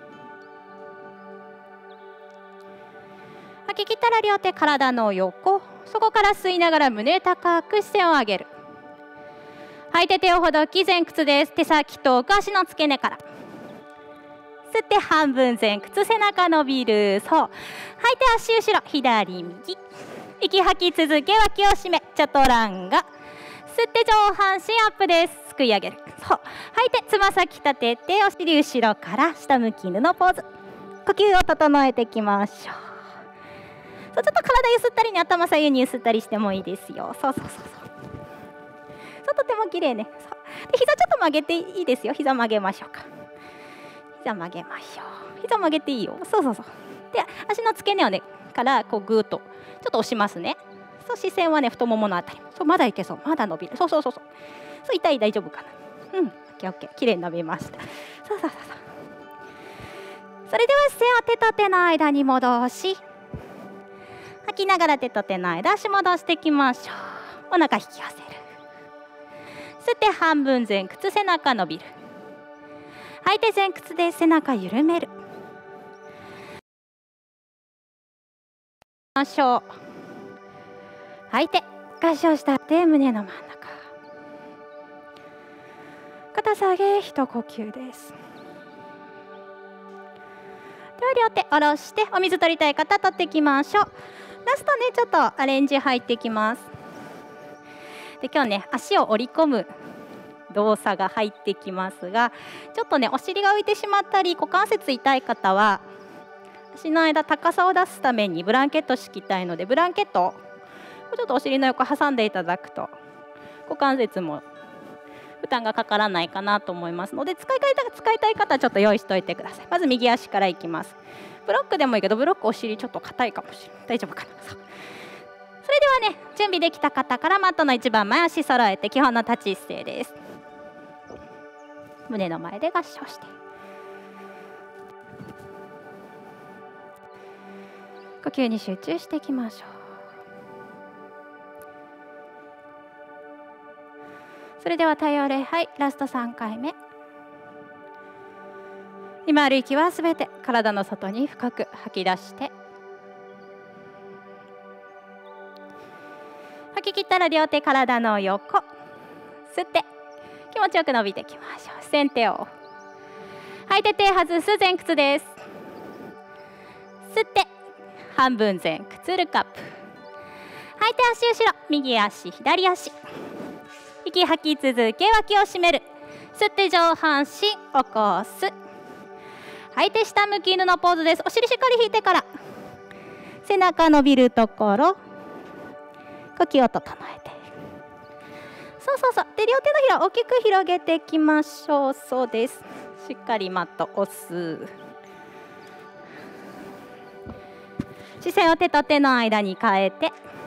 吐き切ったら両手体の横、そこから吸いながら胸高く視線を上げる。吐いて手をほどき前屈です。手先遠く足の付け根から。吸って半分前屈、背中伸びる。そう。吐いて足後ろ、左右。息吐き続け、脇を締め、チャトランガ。吸って上半身アップです。すくい上げる。そう。吐いてつま先立てて、お尻後ろから下向き犬のポーズ。呼吸を整えていきましょう。そう、ちょっと体ゆすったりね、頭左右にゆすったりしてもいいですよ。そうそうそうそう。そう、とても綺麗ね。そう。で、膝ちょっと曲げていいですよ。膝曲げましょうか。膝曲げましょう。膝曲げていいよ。そうそうそう。で、足の付け根をねからこうぐーっとちょっと押しますね。そう、視線はね太もものあたり。そう、まだいけそう。まだ伸びる。そうそうそうそう。そう、痛い大丈夫かな。うん、オッケーオッケー。綺麗に伸びました。そうそうそうそう。それでは視線を手と手の間に戻し、吐きながら手と手の間足戻していきましょう。お腹引き寄せる。吸って半分前屈、背中伸びる。吐いて前屈で背中緩める。ましょう。吐いて合掌したって胸の真ん中。肩下げ一呼吸です。では両手下ろして、お水取りたい方取っていきましょう。ラストね、ちょっとアレンジ入っていきます。で、今日ね足を折り込む動作が入ってきますが、ちょっとねお尻が浮いてしまったり股関節痛い方は、足の間高さを出すためにブランケット敷きたいので、ブランケットをちょっとお尻の横挟んでいただくと股関節も負担がかからないかなと思いますので、使いたい使いたい方はちょっと用意しておいてください。まず右足からいきます。ブロックでもいいけど、ブロックお尻ちょっと硬いかもしれない。大丈夫かな。そう、それではね、準備できた方からマットの一番前足揃えて基本の立ち姿勢です。胸の前で合掌して、呼吸に集中していきましょう。それでは太陽礼拝ラストさんかいめ。今ある息はすべて体の外に深く吐き出して、吐き切ったら両手体の横、吸って気持ちよく伸びていきましょう。先手を吐いて手外す前屈です。吸って半分前屈ルカップ。吐いて足後ろ、右足左足。息吐き続け脇を締める。吸って上半身起こす。吐いて下向き犬のポーズです。お尻しっかり引いてから背中伸びるところ、呼吸を整えて、そうそうそう。で、両手のひら大きく広げていきましょう。そうです。しっかりマット押す。視線を手と手の間に変えて、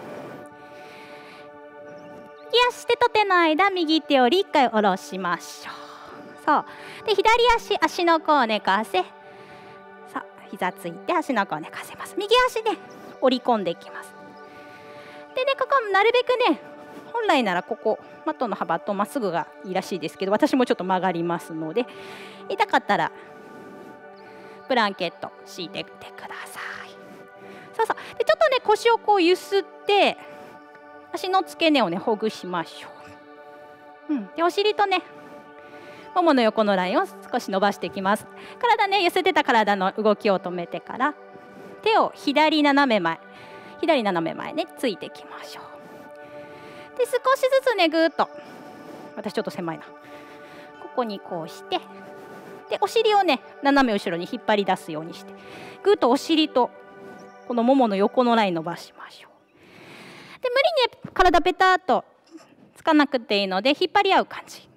右足手と手の間、右手を一回下ろしましょう。そうで、左足足の甲を寝かせ、さあ膝ついて足の甲を寝かせます。右足ね折り込んでいきます。でね、ここなるべくね、本来ならここマットの幅とまっすぐがいいらしいですけど、私もちょっと曲がりますので、痛かったらブランケット敷いてみてください。そうそう。で、ちょっとね腰をこうゆすって足の付け根をねほぐしましょう。うん、でお尻とねももの横のラインを少し伸ばしていきます。体ね、寄せてた体の動きを止めてから、手を左斜め前、左斜め前ねついていきましょう。で、少しずつねぐーっと、私ちょっと狭いな、ここにこうして、でお尻をね斜め後ろに引っ張り出すようにして、ぐーっとお尻とこのももの横のライン伸ばしましょう。で、無理にね体ペタッとつかなくていいので、引っ張り合う感じ。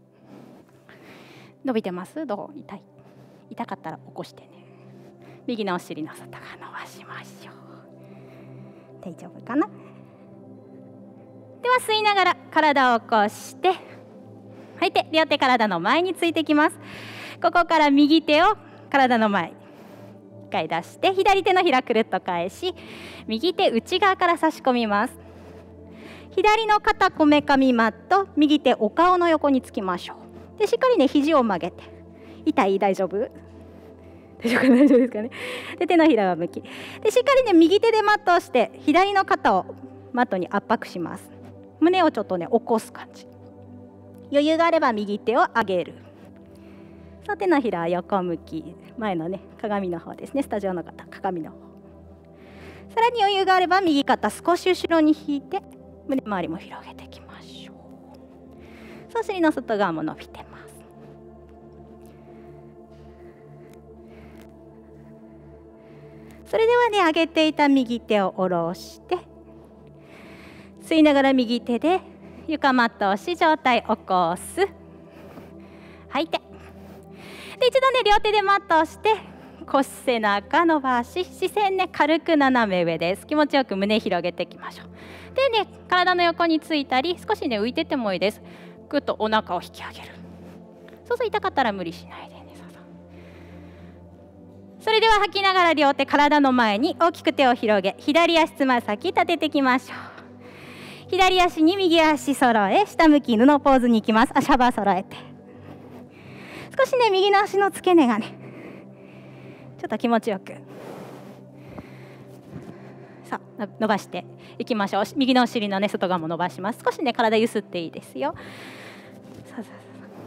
伸びてます？どう？痛い？痛かったら起こしてね。右のお尻の外側伸ばしましょう。大丈夫かな？では吸いながら体を起こして、吐いて両手体の前についてきます。ここから右手を体の前、一回出して、左手のひらくるっと返し、右手内側から差し込みます。左の肩こめかみマット、右手お顔の横につきましょう。でしっかりね肘を曲げて、痛い？大丈夫？大丈夫か大丈夫ですかね。で手のひらは向きで、しっかりね右手でマットをして左の肩をマットに圧迫します。胸をちょっとね起こす感じ。余裕があれば右手を上げる。さあ手のひらは横向き、前のね鏡の方ですね。スタジオの方鏡の方。さらに余裕があれば右肩少し後ろに引いて胸周りも広げていきましょう。そう、尻の外側も伸びてます。それではね、上げていた右手を下ろして吸いながら右手で床マットを押し上体起こす。吐いて、で一度ね両手でマットをして腰背中伸ばし、視線ね軽く斜め上です。気持ちよく胸広げていきましょう。でね、体の横についたり少しね浮いててもいいです。ぐっとお腹を引き上げる。そうそう、痛かったら無理しないでね。そうそう。それでは吐きながら両手体の前に大きく手を広げ、左足つま先立てていきましょう。左足に右足揃え、下向き布ポーズに行きます。足幅揃えて、少しね右の足の付け根がねちょっと気持ちよく、さあ伸ばしていきましょう。右のお尻のね外側も伸ばします。少しね体ゆすっていいですよ。そうそうそう。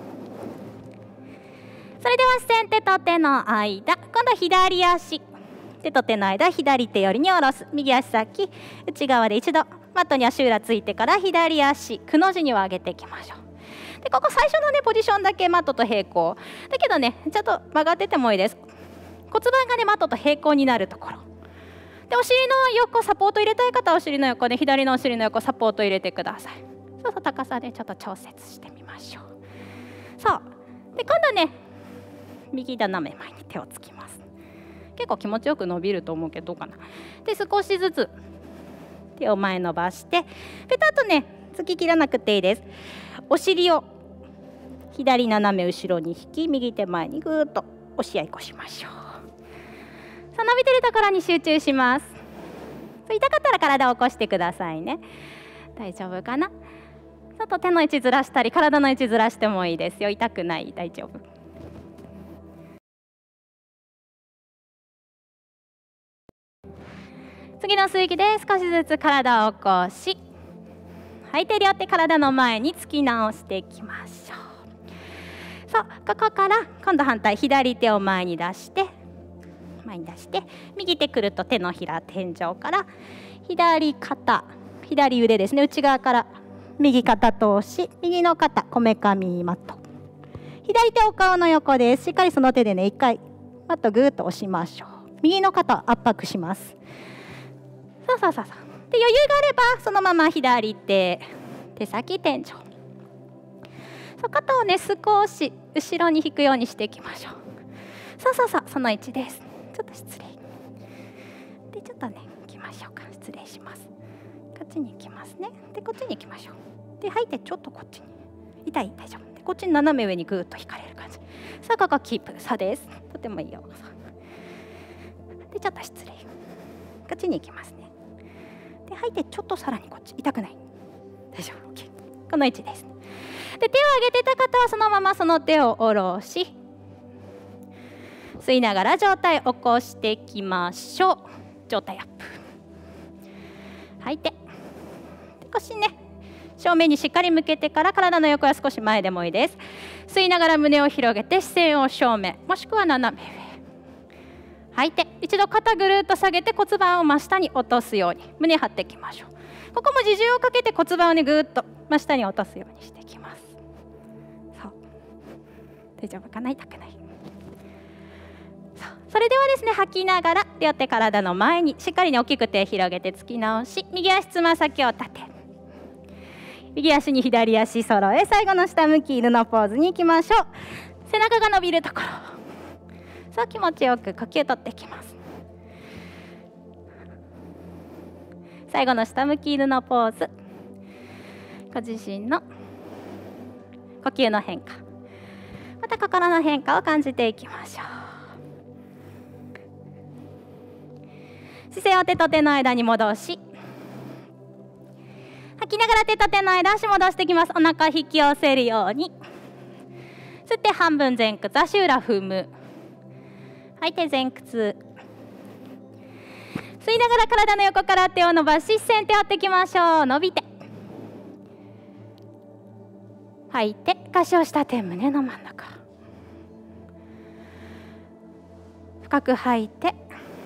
それでは先手と手の間、今度は左足、手と手の間左手寄りに下ろす。右足先内側で一度マットに足裏ついてから左足くの字には上げていきましょう。でここ最初のねポジションだけマットと平行だけどね、ちょっと曲がっててもいいです。骨盤がねマットと平行になるところで、お尻の横サポート入れたい方はお尻の横で、左のお尻の横サポート入れてください。そうそう、高さでちょっと調節してみましょう。そうで今度ね右斜め前に手をつきます。結構気持ちよく伸びると思うけどどうかな。で少しずつ手を前伸ばして、ペタッとね突き切らなくていいです。お尻を左斜め後ろに引き、右手前にぐーっと押し合いっこしましょう。さあ伸びてるところに集中します。痛かったら体を起こしてくださいね。大丈夫かな。ちょっと手の位置ずらしたり体の位置ずらしてもいいですよ。痛くない、大丈夫。次の吸い息で少しずつ体を起こし、吐いて両手体の前に突き直していきましょう。そう、ここから今度反対、左手を前に出して前に出して右手くるっと手のひら天井から左肩左腕ですね、内側から右肩通し、右の肩こめかみマット、左手お顔の横です。しっかりその手でね一回マットぐーっと押しましょう。右の肩圧迫します。そうそうそうそう。で余裕があればそのまま左手手先天井、そう肩をね少し後ろに引くようにしていきましょう。そうそうそう、その位置です。ちょっと失礼で、ちょっとね行きましょうか。失礼します。こっちに行きますね。でこっちに行きましょう。で吐いてちょっとこっちに、痛い？大丈夫で、こっちに斜め上にぐーっと引かれる感じ。さあここキープ。そうです、とてもいいよ。でちょっと失礼、こっちに行きますね。で吐いてちょっとさらにこっち、痛くない？大丈夫、 OK。 この位置です。で手を上げてた方はそのままその手を下ろし、吸いながら上体起こしていきましょう。上体アップ、吐いて、で腰ね正面にしっかり向けてから体の横は少し前でもいいです。吸いながら胸を広げて視線を正面もしくは斜め上、吐いて一度肩ぐるっと下げて骨盤を真下に落とすように胸張っていきましょう。ここも自重をかけて骨盤をねぐーっと真下に落とすようにしていきます。そう、大丈夫かな？痛くない？そう、それではですね吐きながら両手体の前にしっかりね大きく手広げて突き直し、右足つま先を立て、右足に左足揃え、最後の下向き犬のポーズに行きましょう。背中が伸びるところ、そう気持ちよく呼吸とっていきます。最後の下向き犬のポーズ、ご自身の呼吸の変化、また心の変化を感じていきましょう。 姿勢を手と手の間に戻し、吐きながら手と手の間足戻していきます。お腹引き寄せるように吸って半分前屈、足裏踏む。吐いて前屈。吸いながら体の横から手を伸ばし、線手を折っていきましょう。伸びて吐いて腰を下手、胸の真ん中。深く吐いて、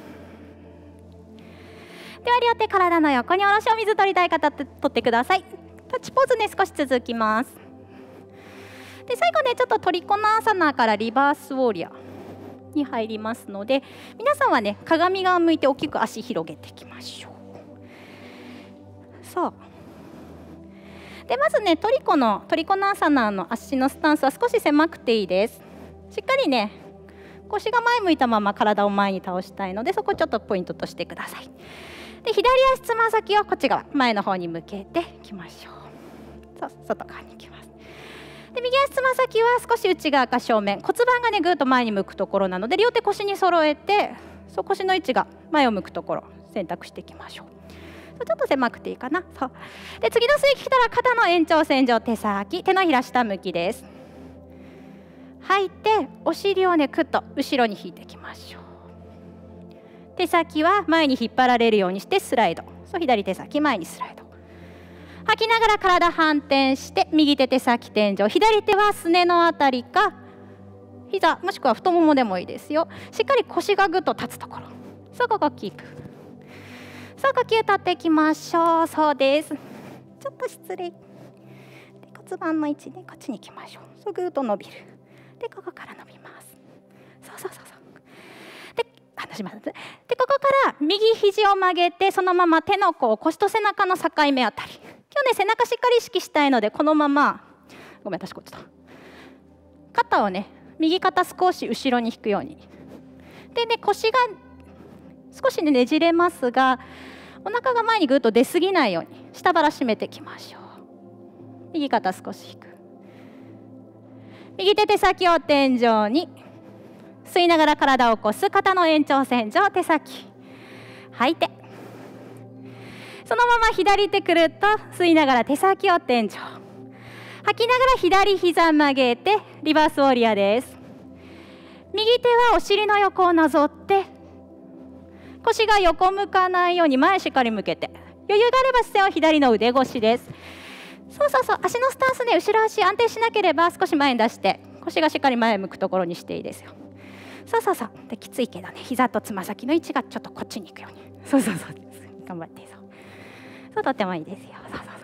では両手体の横に下ろし、お水取りたい方取ってください。タッチポーズね、少し続きます。で最後ね、ちょっとトリコナーサナからリバースウォーリアに入りますので、皆さんはね鏡側向いて大きく足広げていきましょう。そうでまずね、トリコのトリコナーサナの足のスタンスは少し狭くていいです。しっかりね腰が前向いたまま体を前に倒したいので、そこちょっとポイントとしてください。で左足つま先をこっち側前の方に向けていきましょう。そう外側に行きます。で右足つま先は少し内側か正面、骨盤がねぐーっと前に向くところなので、両手腰に揃えて、そう腰の位置が前を向くところ選択していきましょう。そうちょっと狭くていいかな。そうで次の吸い気来たら肩の延長線上、手先手のひら下向きです。吐いてお尻をねくっと後ろに引いていきましょう。手先は前に引っ張られるようにしてスライド。そう左手先前にスライド。吐きながら体反転して右手手先天井、左手はすねのあたりか膝もしくは太ももでもいいですよ。しっかり腰がぐっと立つところ、そうここキープ。さあ呼吸立っていきましょう。そうです。ちょっと失礼で骨盤の位置でこっちに行きましょう。そうぐっと伸びる。でここから伸びます。そうそうそうそうで離します。でここから右肘を曲げて、そのまま手の甲、腰と背中の境目あたり。今日ね背中しっかり意識したいので、このままごめん私こっちだ肩をね右肩少し後ろに引くようにでね、腰が少しねねじれますが、お腹が前にぐっと出過ぎないように下腹締めていきましょう。右肩少し引く。右手手先を天井に吸いながら体を起こす。肩の延長線上、手先吐いて、そのまま左手くるっと吸いながら手先を天井、吐きながら左膝曲げてリバースウォーリアです。右手はお尻の横をなぞって腰が横向かないように前しっかり向けて、余裕があれば姿勢を左の腕越しです。そうそうそう、足のスタンスね、後ろ足安定しなければ少し前に出して腰がしっかり前向くところにしていいですよ。そうそうそうできついけどね、膝とつま先の位置がちょっとこっちに行くように、そうそうそうです。頑張って。そうそうとってもいいですよ。そうそうそう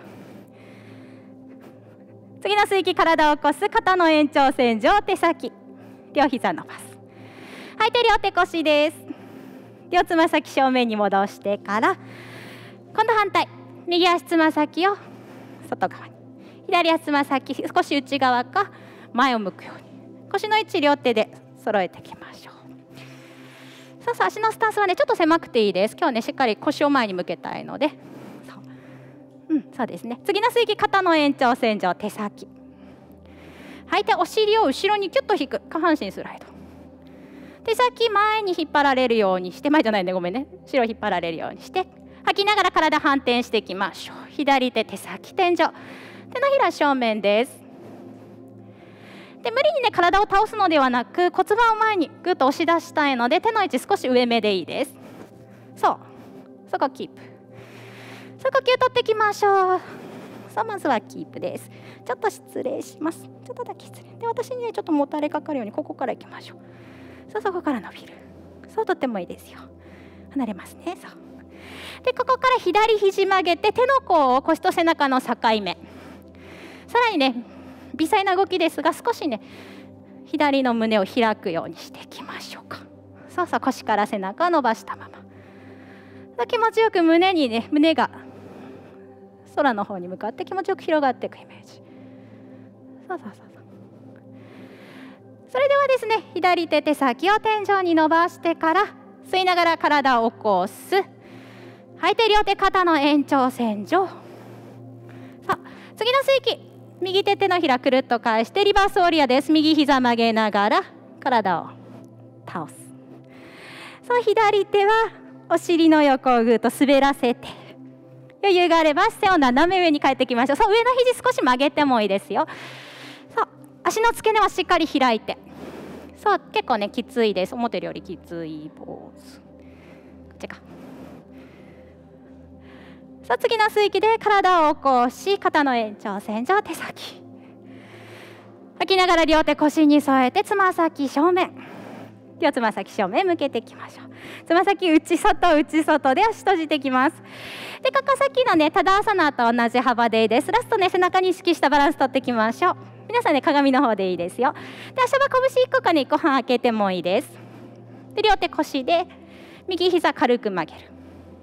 次の吸い気、体を起こす。肩の延長線上、手先両膝伸ばす。吐いて両手腰です。両つま先正面に戻してから、今度反対、右足つま先を外側に、左足つま先少し内側か前を向くように、腰の位置両手で揃えていきましょう。そうそう足のスタンスはねちょっと狭くていいです。今日ねしっかり腰を前に向けたいので、そう、うん、そうですね。次の吸い気、肩の延長線上、手先吐いてお尻を後ろにキュッと引く。下半身スライド。手先前に引っ張られるようにして、前じゃないねごめんね、後ろ引っ張られるようにして吐きながら体反転していきましょう。左手手先天井、手のひら正面です。で無理にね体を倒すのではなく、骨盤を前にぐっと押し出したいので、手の位置少し上目でいいです。そうそこキープ。そう呼吸取っていきましょう。さあまずはキープです。ちょっと失礼します。ちょっとだけ失礼で、私にねちょっともたれかかるようにここからいきましょう。そうそこから伸びる。そうとってもいいですよ。離れますね。そうでここから左肘曲げて、手の甲を腰と背中の境目、さらにね微細な動きですが、少しね左の胸を開くようにしていきましょうか。そうそう腰から背中を伸ばしたまま、気持ちよく胸にね胸が空の方に向かって気持ちよく広がっていくイメージ。そうそうそうそう。それではですね、左手手先を天井に伸ばしてから吸いながら体を起こす。吐いて両手肩の延長線上。さあ次の吸い気、右手手のひらくるっと返してリバースウォーリアです。右膝曲げながら体を倒す。そう左手はお尻の横をぐっと滑らせて、余裕があれば視線を斜め上に変えていきましょう。そう、上の肘少し曲げてもいいですよ。そう、足の付け根はしっかり開いて、そう、結構ねきついです。思ってるよりきついポーズ。こっちか。さあ次の吸う息で体を起こし、肩の延長線上手先、吐きながら両手腰に添えて、つま先正面、両つま先正面向けていきましょう。つま先内外内外で足閉じていきます。でかか先のねタダアサナと同じ幅でいいです。ラストね背中に意識したバランス取っていきましょう。皆さんね鏡の方でいいですよ。で足は拳いっこかねいっこはん開けてもいいです。で両手腰で右膝軽く曲げる。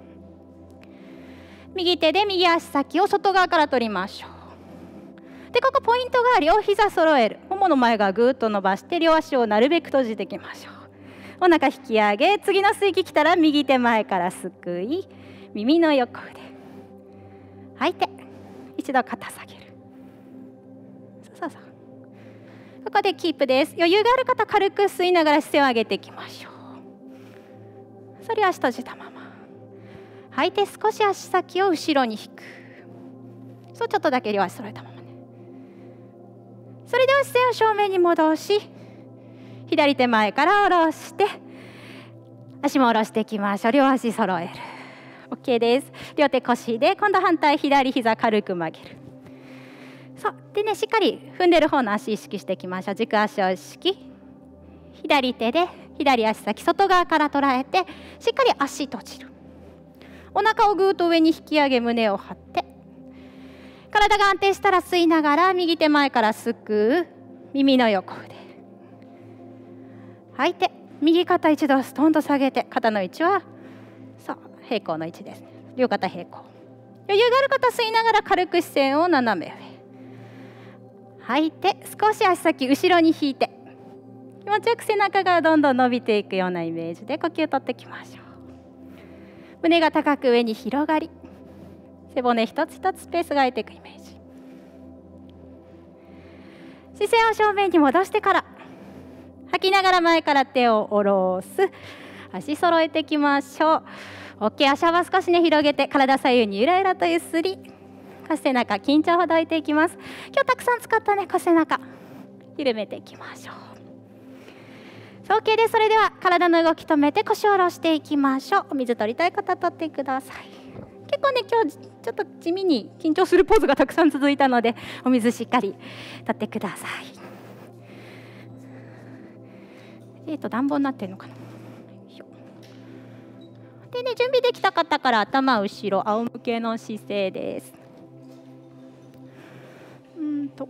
右手で右足先を外側から取りましょう。でここポイントが両膝揃える。ももの前側ぐっと伸ばして両足をなるべく閉じていきましょう。お腹引き上げ、次の吸い息来たら右手前からすくい、耳の横腕吐いて一度肩下げる。そうそうそう、ここでキープです。余裕がある方軽く吸いながら姿勢を上げていきましょう。それを足閉じたまま吐いて少し足先を後ろに引く。そうちょっとだけ両足揃えたままね。それでは姿勢を正面に戻し、左手前から下ろして足も下ろしていきましょう。両足揃える。 OK です。両手腰で今度反対左膝軽く曲げる。そうでね、しっかり踏んでる方の足意識していきましょう。軸足を意識、左手で左足先外側から捉えてしっかり足閉じる。お腹をぐーっと上に引き上げ胸を張って、体が安定したら吸いながら右手前からすくう、耳の横腕吐いて右肩一度ストンと下げて、肩の位置はそう平行の位置ですね。両肩平行。余裕がある方吸いながら軽く視線を斜め上吐いて、少し足先後ろに引いて気持ちよく背中がどんどん伸びていくようなイメージで呼吸をとっていきましょう。胸が高く上に広がり、背骨一つ一つスペースが空いていくイメージ。視線を正面に戻してから吐きながら前から手を下ろす。足揃えていきましょう。 OK。 足幅少しね広げて、体左右にゆらゆらとゆすり、腰背中緊張ほどいていきます。今日たくさん使ったね腰背中緩めていきましょう。OK です。それでは体の動き止めて腰を下ろしていきましょう。お水取りたい方取ってください。結構ね今日ちょっと地味に緊張するポーズがたくさん続いたので、お水しっかり取ってください。えーと暖房になってるのかな。でね、準備できた方から頭後ろ仰向けの姿勢です。うんと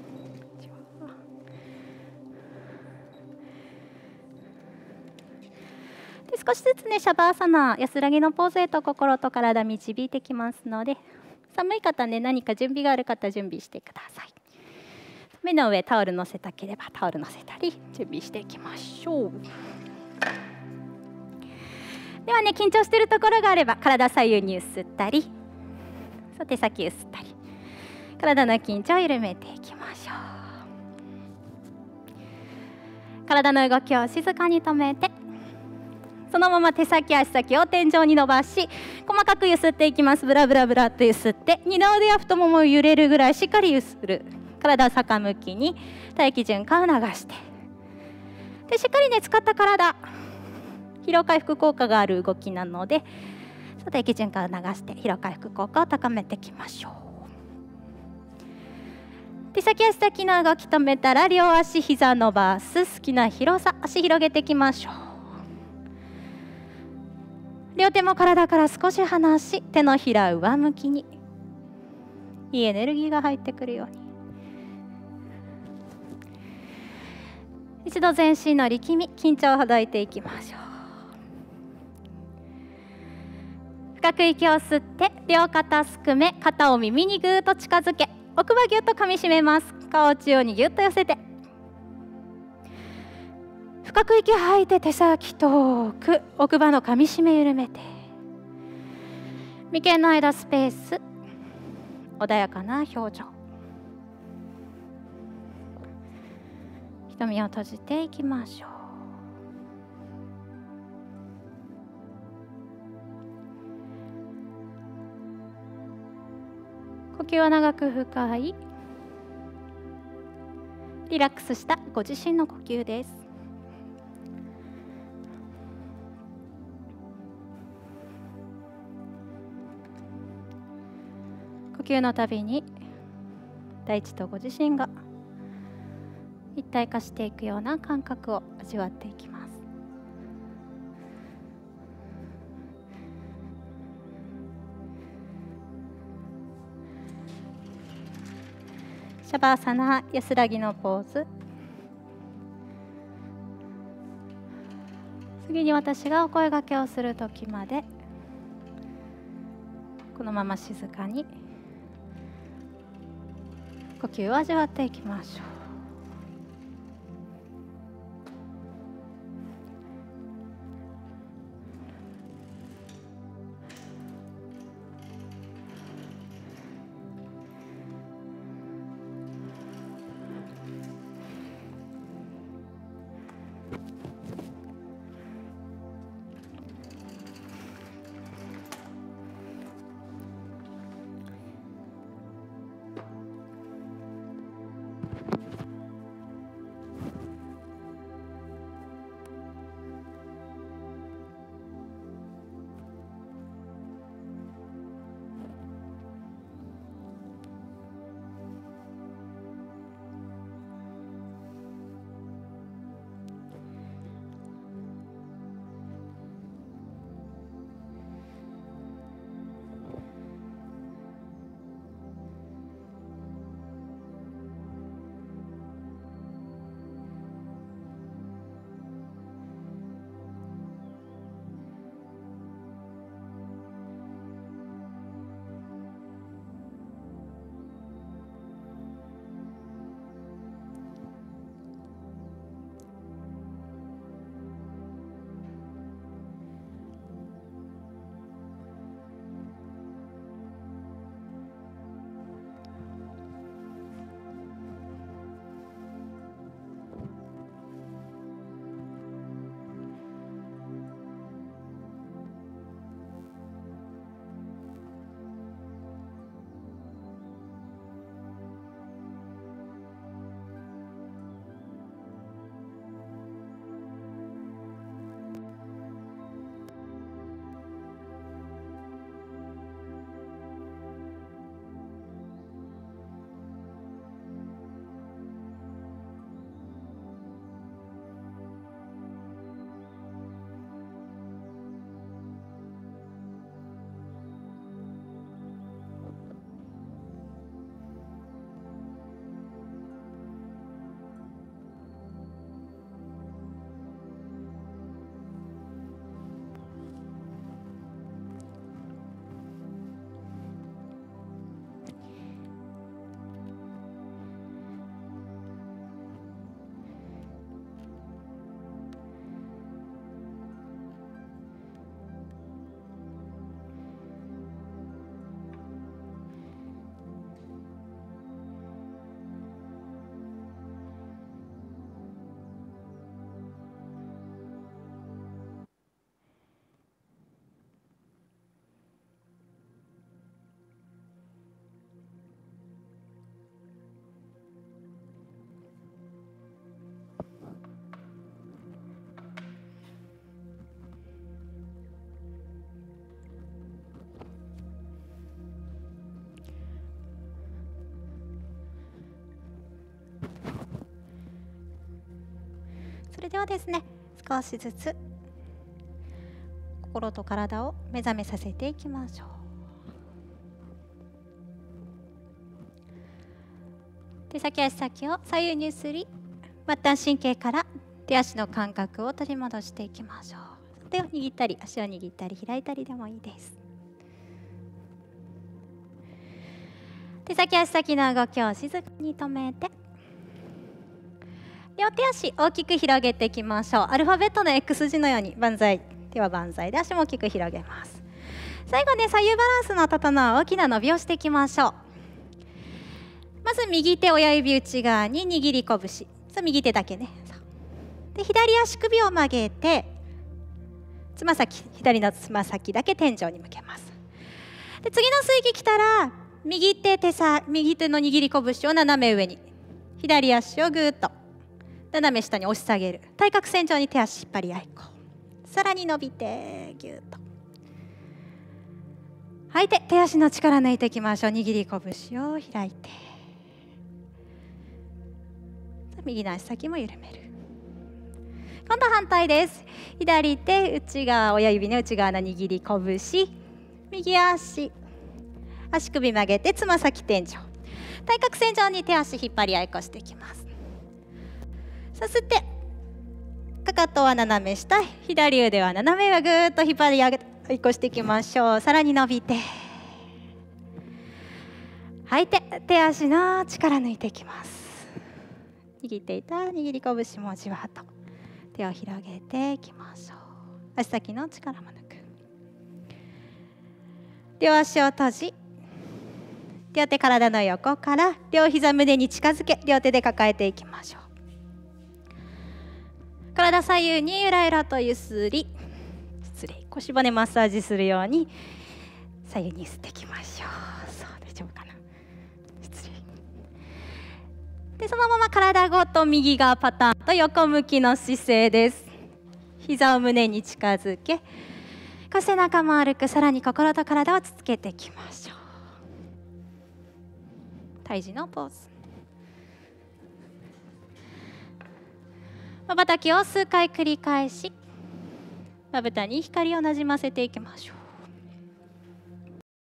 で少しずつねシャバーサナ安らぎのポーズへと心と体導いてきますので、寒い方ね何か準備がある方準備してください。目の上タオル乗せたければタオル乗せたり準備していきましょう。ではね、緊張しているところがあれば体左右にゆすったり、手先ゆすったり、体の緊張を緩めていきましょう。体の動きを静かに止めて、そのまま手先足先を天井に伸ばし、細かくゆすっていきます。ブラブラブラっとゆすって、二の腕や太ももを揺れるぐらいしっかりゆする。体を逆向きに大気循環を流して、でしっかりね使った体疲労回復効果がある動きなので、大気循環を流して疲労回復効果を高めていきましょう。手先足先の動き止めたら両足膝伸ばす。好きな広さ足広げていきましょう。両手も体から少し離し、手のひら上向きに、いいエネルギーが入ってくるように。一度全身の力み緊張をほどいていきましょう。深く息を吸って、両肩すくめ、肩を耳にぐーっと近づけ、奥歯ぎゅっと噛みしめます。顔を中央にぎゅっと寄せて、深く息を吐いて手先遠く、奥歯の噛みしめ緩めて、眉間の間スペース、穏やかな表情。瞳を閉じていきましょう。 呼吸は長く深いリラックスしたご自身の呼吸です。呼吸のたびに大地とご自身が一体化していくような感覚を味わっていきます。シャバーサナ、安らぎのポーズ。次に私がお声掛けをする時までこのまま静かに呼吸を味わっていきましょう。それではですね、少しずつ心と体を目覚めさせていきましょう。手先足先を左右にすり、末端神経から手足の感覚を取り戻していきましょう。手を握ったり足を握ったり開いたりでもいいです。手先足先の動きを静かに止めて、両手足大きく広げていきましょう。アルファベットの X 字のように万歳、手は万歳で足も大きく広げます。最後ね、左右バランスの整う大きな伸びをしていきましょう。まず右手親指内側に握り拳、そう右手だけね。で左足首を曲げて、つま先左のつま先だけ天井に向けます。で次の吸い気来たら右手手さ右手の握り拳を斜め上に、左足をぐーっと斜め下に押し下げる。対角線上に手足引っ張り合いこう。さらに伸びてぎゅーっと吐いて、手足の力抜いていきましょう。握り拳を開いて、右の足先も緩める。今度反対です。左手内側、親指の内側の握り拳、右足足首曲げてつま先天井、対角線上に手足引っ張り合いっこしていきます。させてかかとは斜め下、左腕は斜め上、ぐーっと引っ張り上げてっこしていきましょう。さらに伸びて吐いて、手足の力抜いていきます。握っていた握り拳もじわっと手を広げていきましょう。足先の力も抜く。両足を閉じ、両手体の横から両膝胸に近づけ、両手で抱えていきましょう。体左右にゆらゆらとゆすり、失礼、腰骨マッサージするように左右にゆすっていきましょう。そう、大丈夫かな。失礼。で、そのまま体ごと右側パターンと横向きの姿勢です。膝を胸に近づけ、背中も歩く。さらに心と体をつつけていきましょう。胎児のポーズ。まばたきを数回繰り返し、まぶたに光をなじませていきましょう。